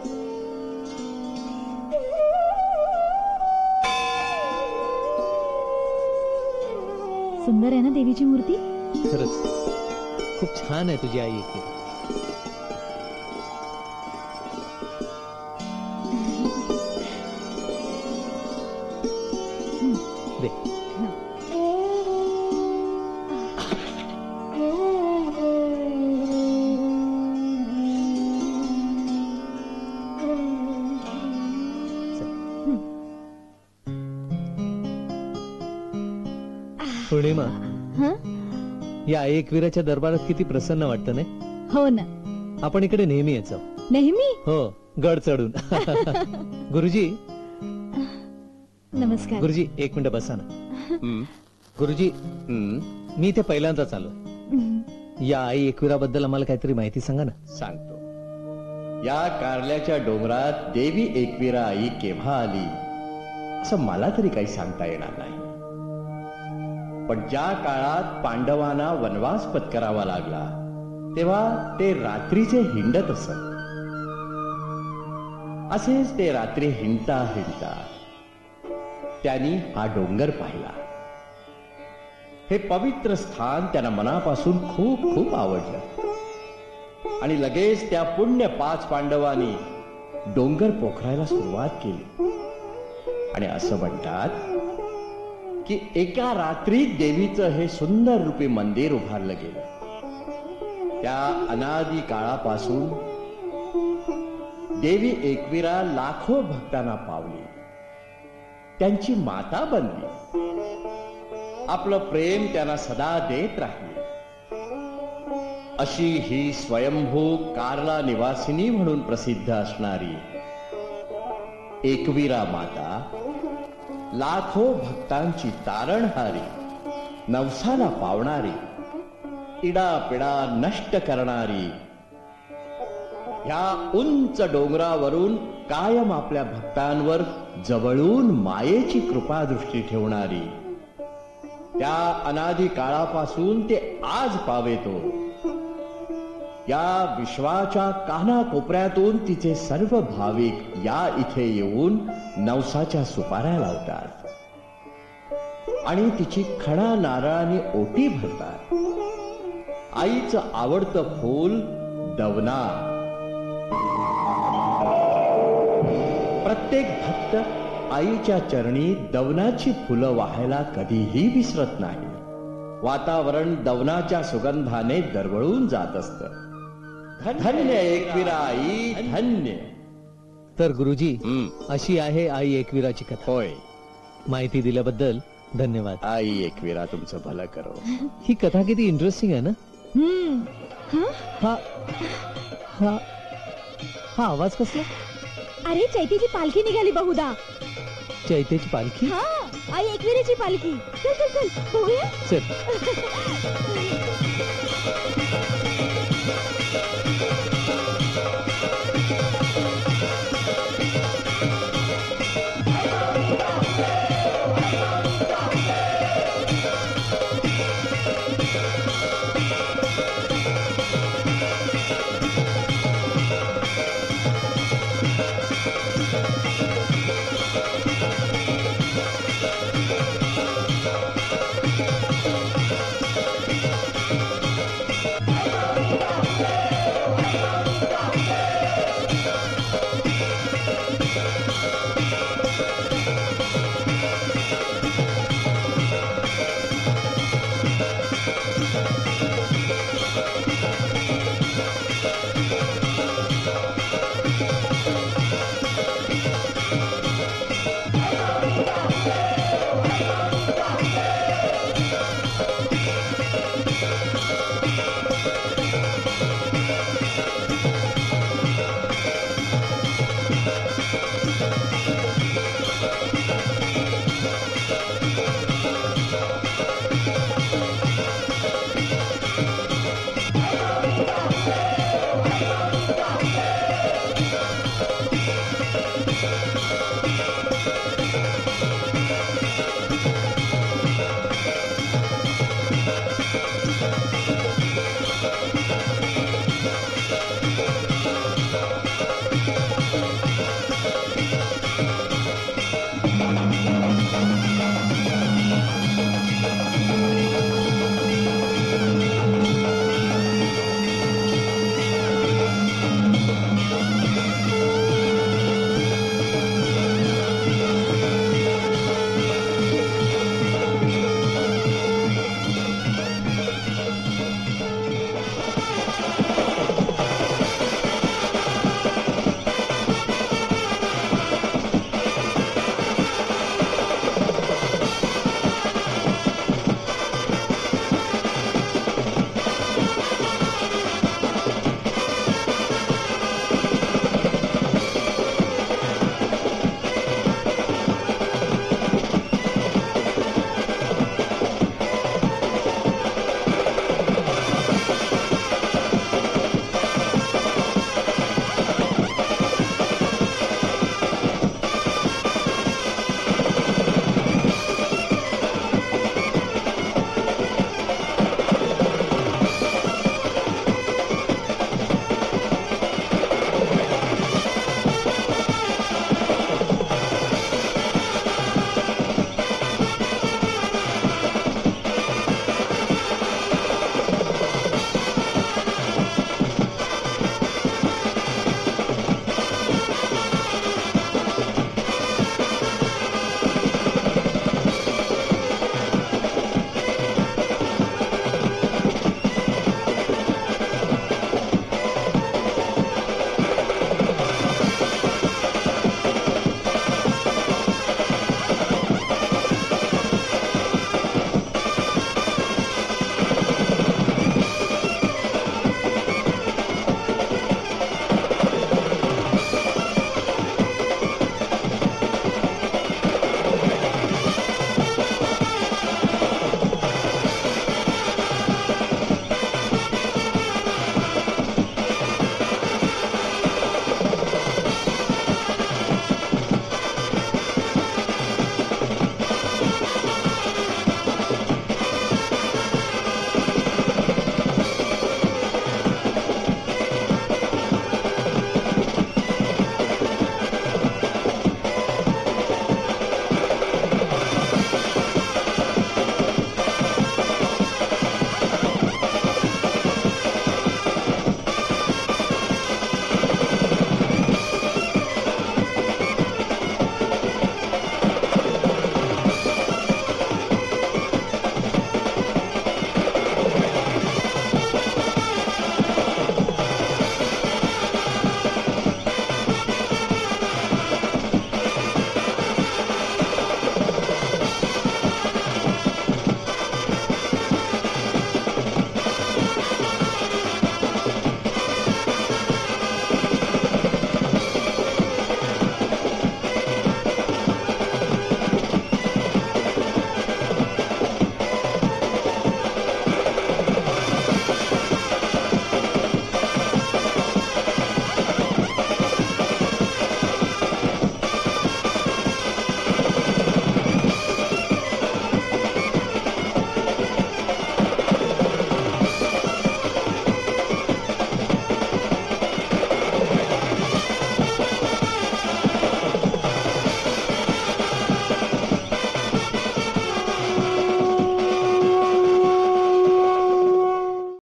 सुंदर आहे ना देवीची मूर्ती. खरंच खूप छान आहे तुझी आई एकविरा. दे. पूर्णिमा, या आई एकविराच्या दरबारात किती प्रसन्न वाटतं नाही. हो ना. आपण इकडे नेहमी यायचो. नेहमी. हो, गड चढून. गुरुजी नमस्कार. गुरुजी एक मिनिट बसा ना. गुरुजी मी इथे पहिल्यांदाच आलो. या आई एकविराबद्दल आम्हाला काहीतरी माहिती सांगा ना. सांगतो. या कारल्याच्या डोंगरात देवी एकविरा आई केव्हा आली असं मला तरी काही सांगता येणार नाही, पण ज्या काळात पांडवांना वनवास पत्करावा लागला तेव्हा ते रात्रीचे हिंडत असत. असेच ते रात्री हिंडता हिंडता त्यांनी हा डोंगर पाहिला. हे पवित्र स्थान त्यांना मनापासून खूप खूप आवडलं आणि लगेच त्या पुण्य 5 पांडवांनी डोंगर पोखरायला सुरुवात केली. आणि असं म्हणतात की एका रात्रीत देवीचं हे सुंदर रूपी मंदिर उभारलं गेलं. त्या अनादी काळापासून देवी एकवीरा लाखो भक्तांना पावली, त्यांची माता बनली. आपलं प्रेम त्यांना सदा देत राहिली. अशी ही स्वयंभू कार्ला निवासिनी म्हणून प्रसिद्ध असणारी एकवीरा माता लाखो भक्तांची तारणहारी, नवसाला पावणारी, इडापिडा नष्ट करणारी, ह्या उंच डोंगरावरून कायम आपल्या भक्तांवर जवळून मायेची कृपादृष्टी ठेवणारी, त्या अनादी काळापासून ते आज पावेतो, या विश्वाच्या कानाकोपऱ्यातून तिचे सर्व भाविक या इथे येऊन नवसाच्या सुपाऱ्या लावतात आणि तिची खणा नारळाने ओटी भरतात. आईचं आवडतं फूल दवना. प्रत्येक भक्त आईच्या चरणी दवनाची फुलं वाहायला कधीही विसरत नाही. वातावरण दवनाच्या सुगंधाने दरवळून जात असतं. धन्य एकवीरा आई, धन्य. तर गुरुजी, अशी आहे आई एकवीराची कथा. होय, माहिती दिल्याबद्दल धन्यवाद. आई एकवीरा तुमचं भलं करो. ही कथा किती इंटरेस्टिंग आहे ना. हा हा हा आवाज कसला? अरे चैतीची पालखी निघाली बहुधा. चैतेची पालखी? हा, आई एकविरेची पालखी. चल चल चल बघूया. चल.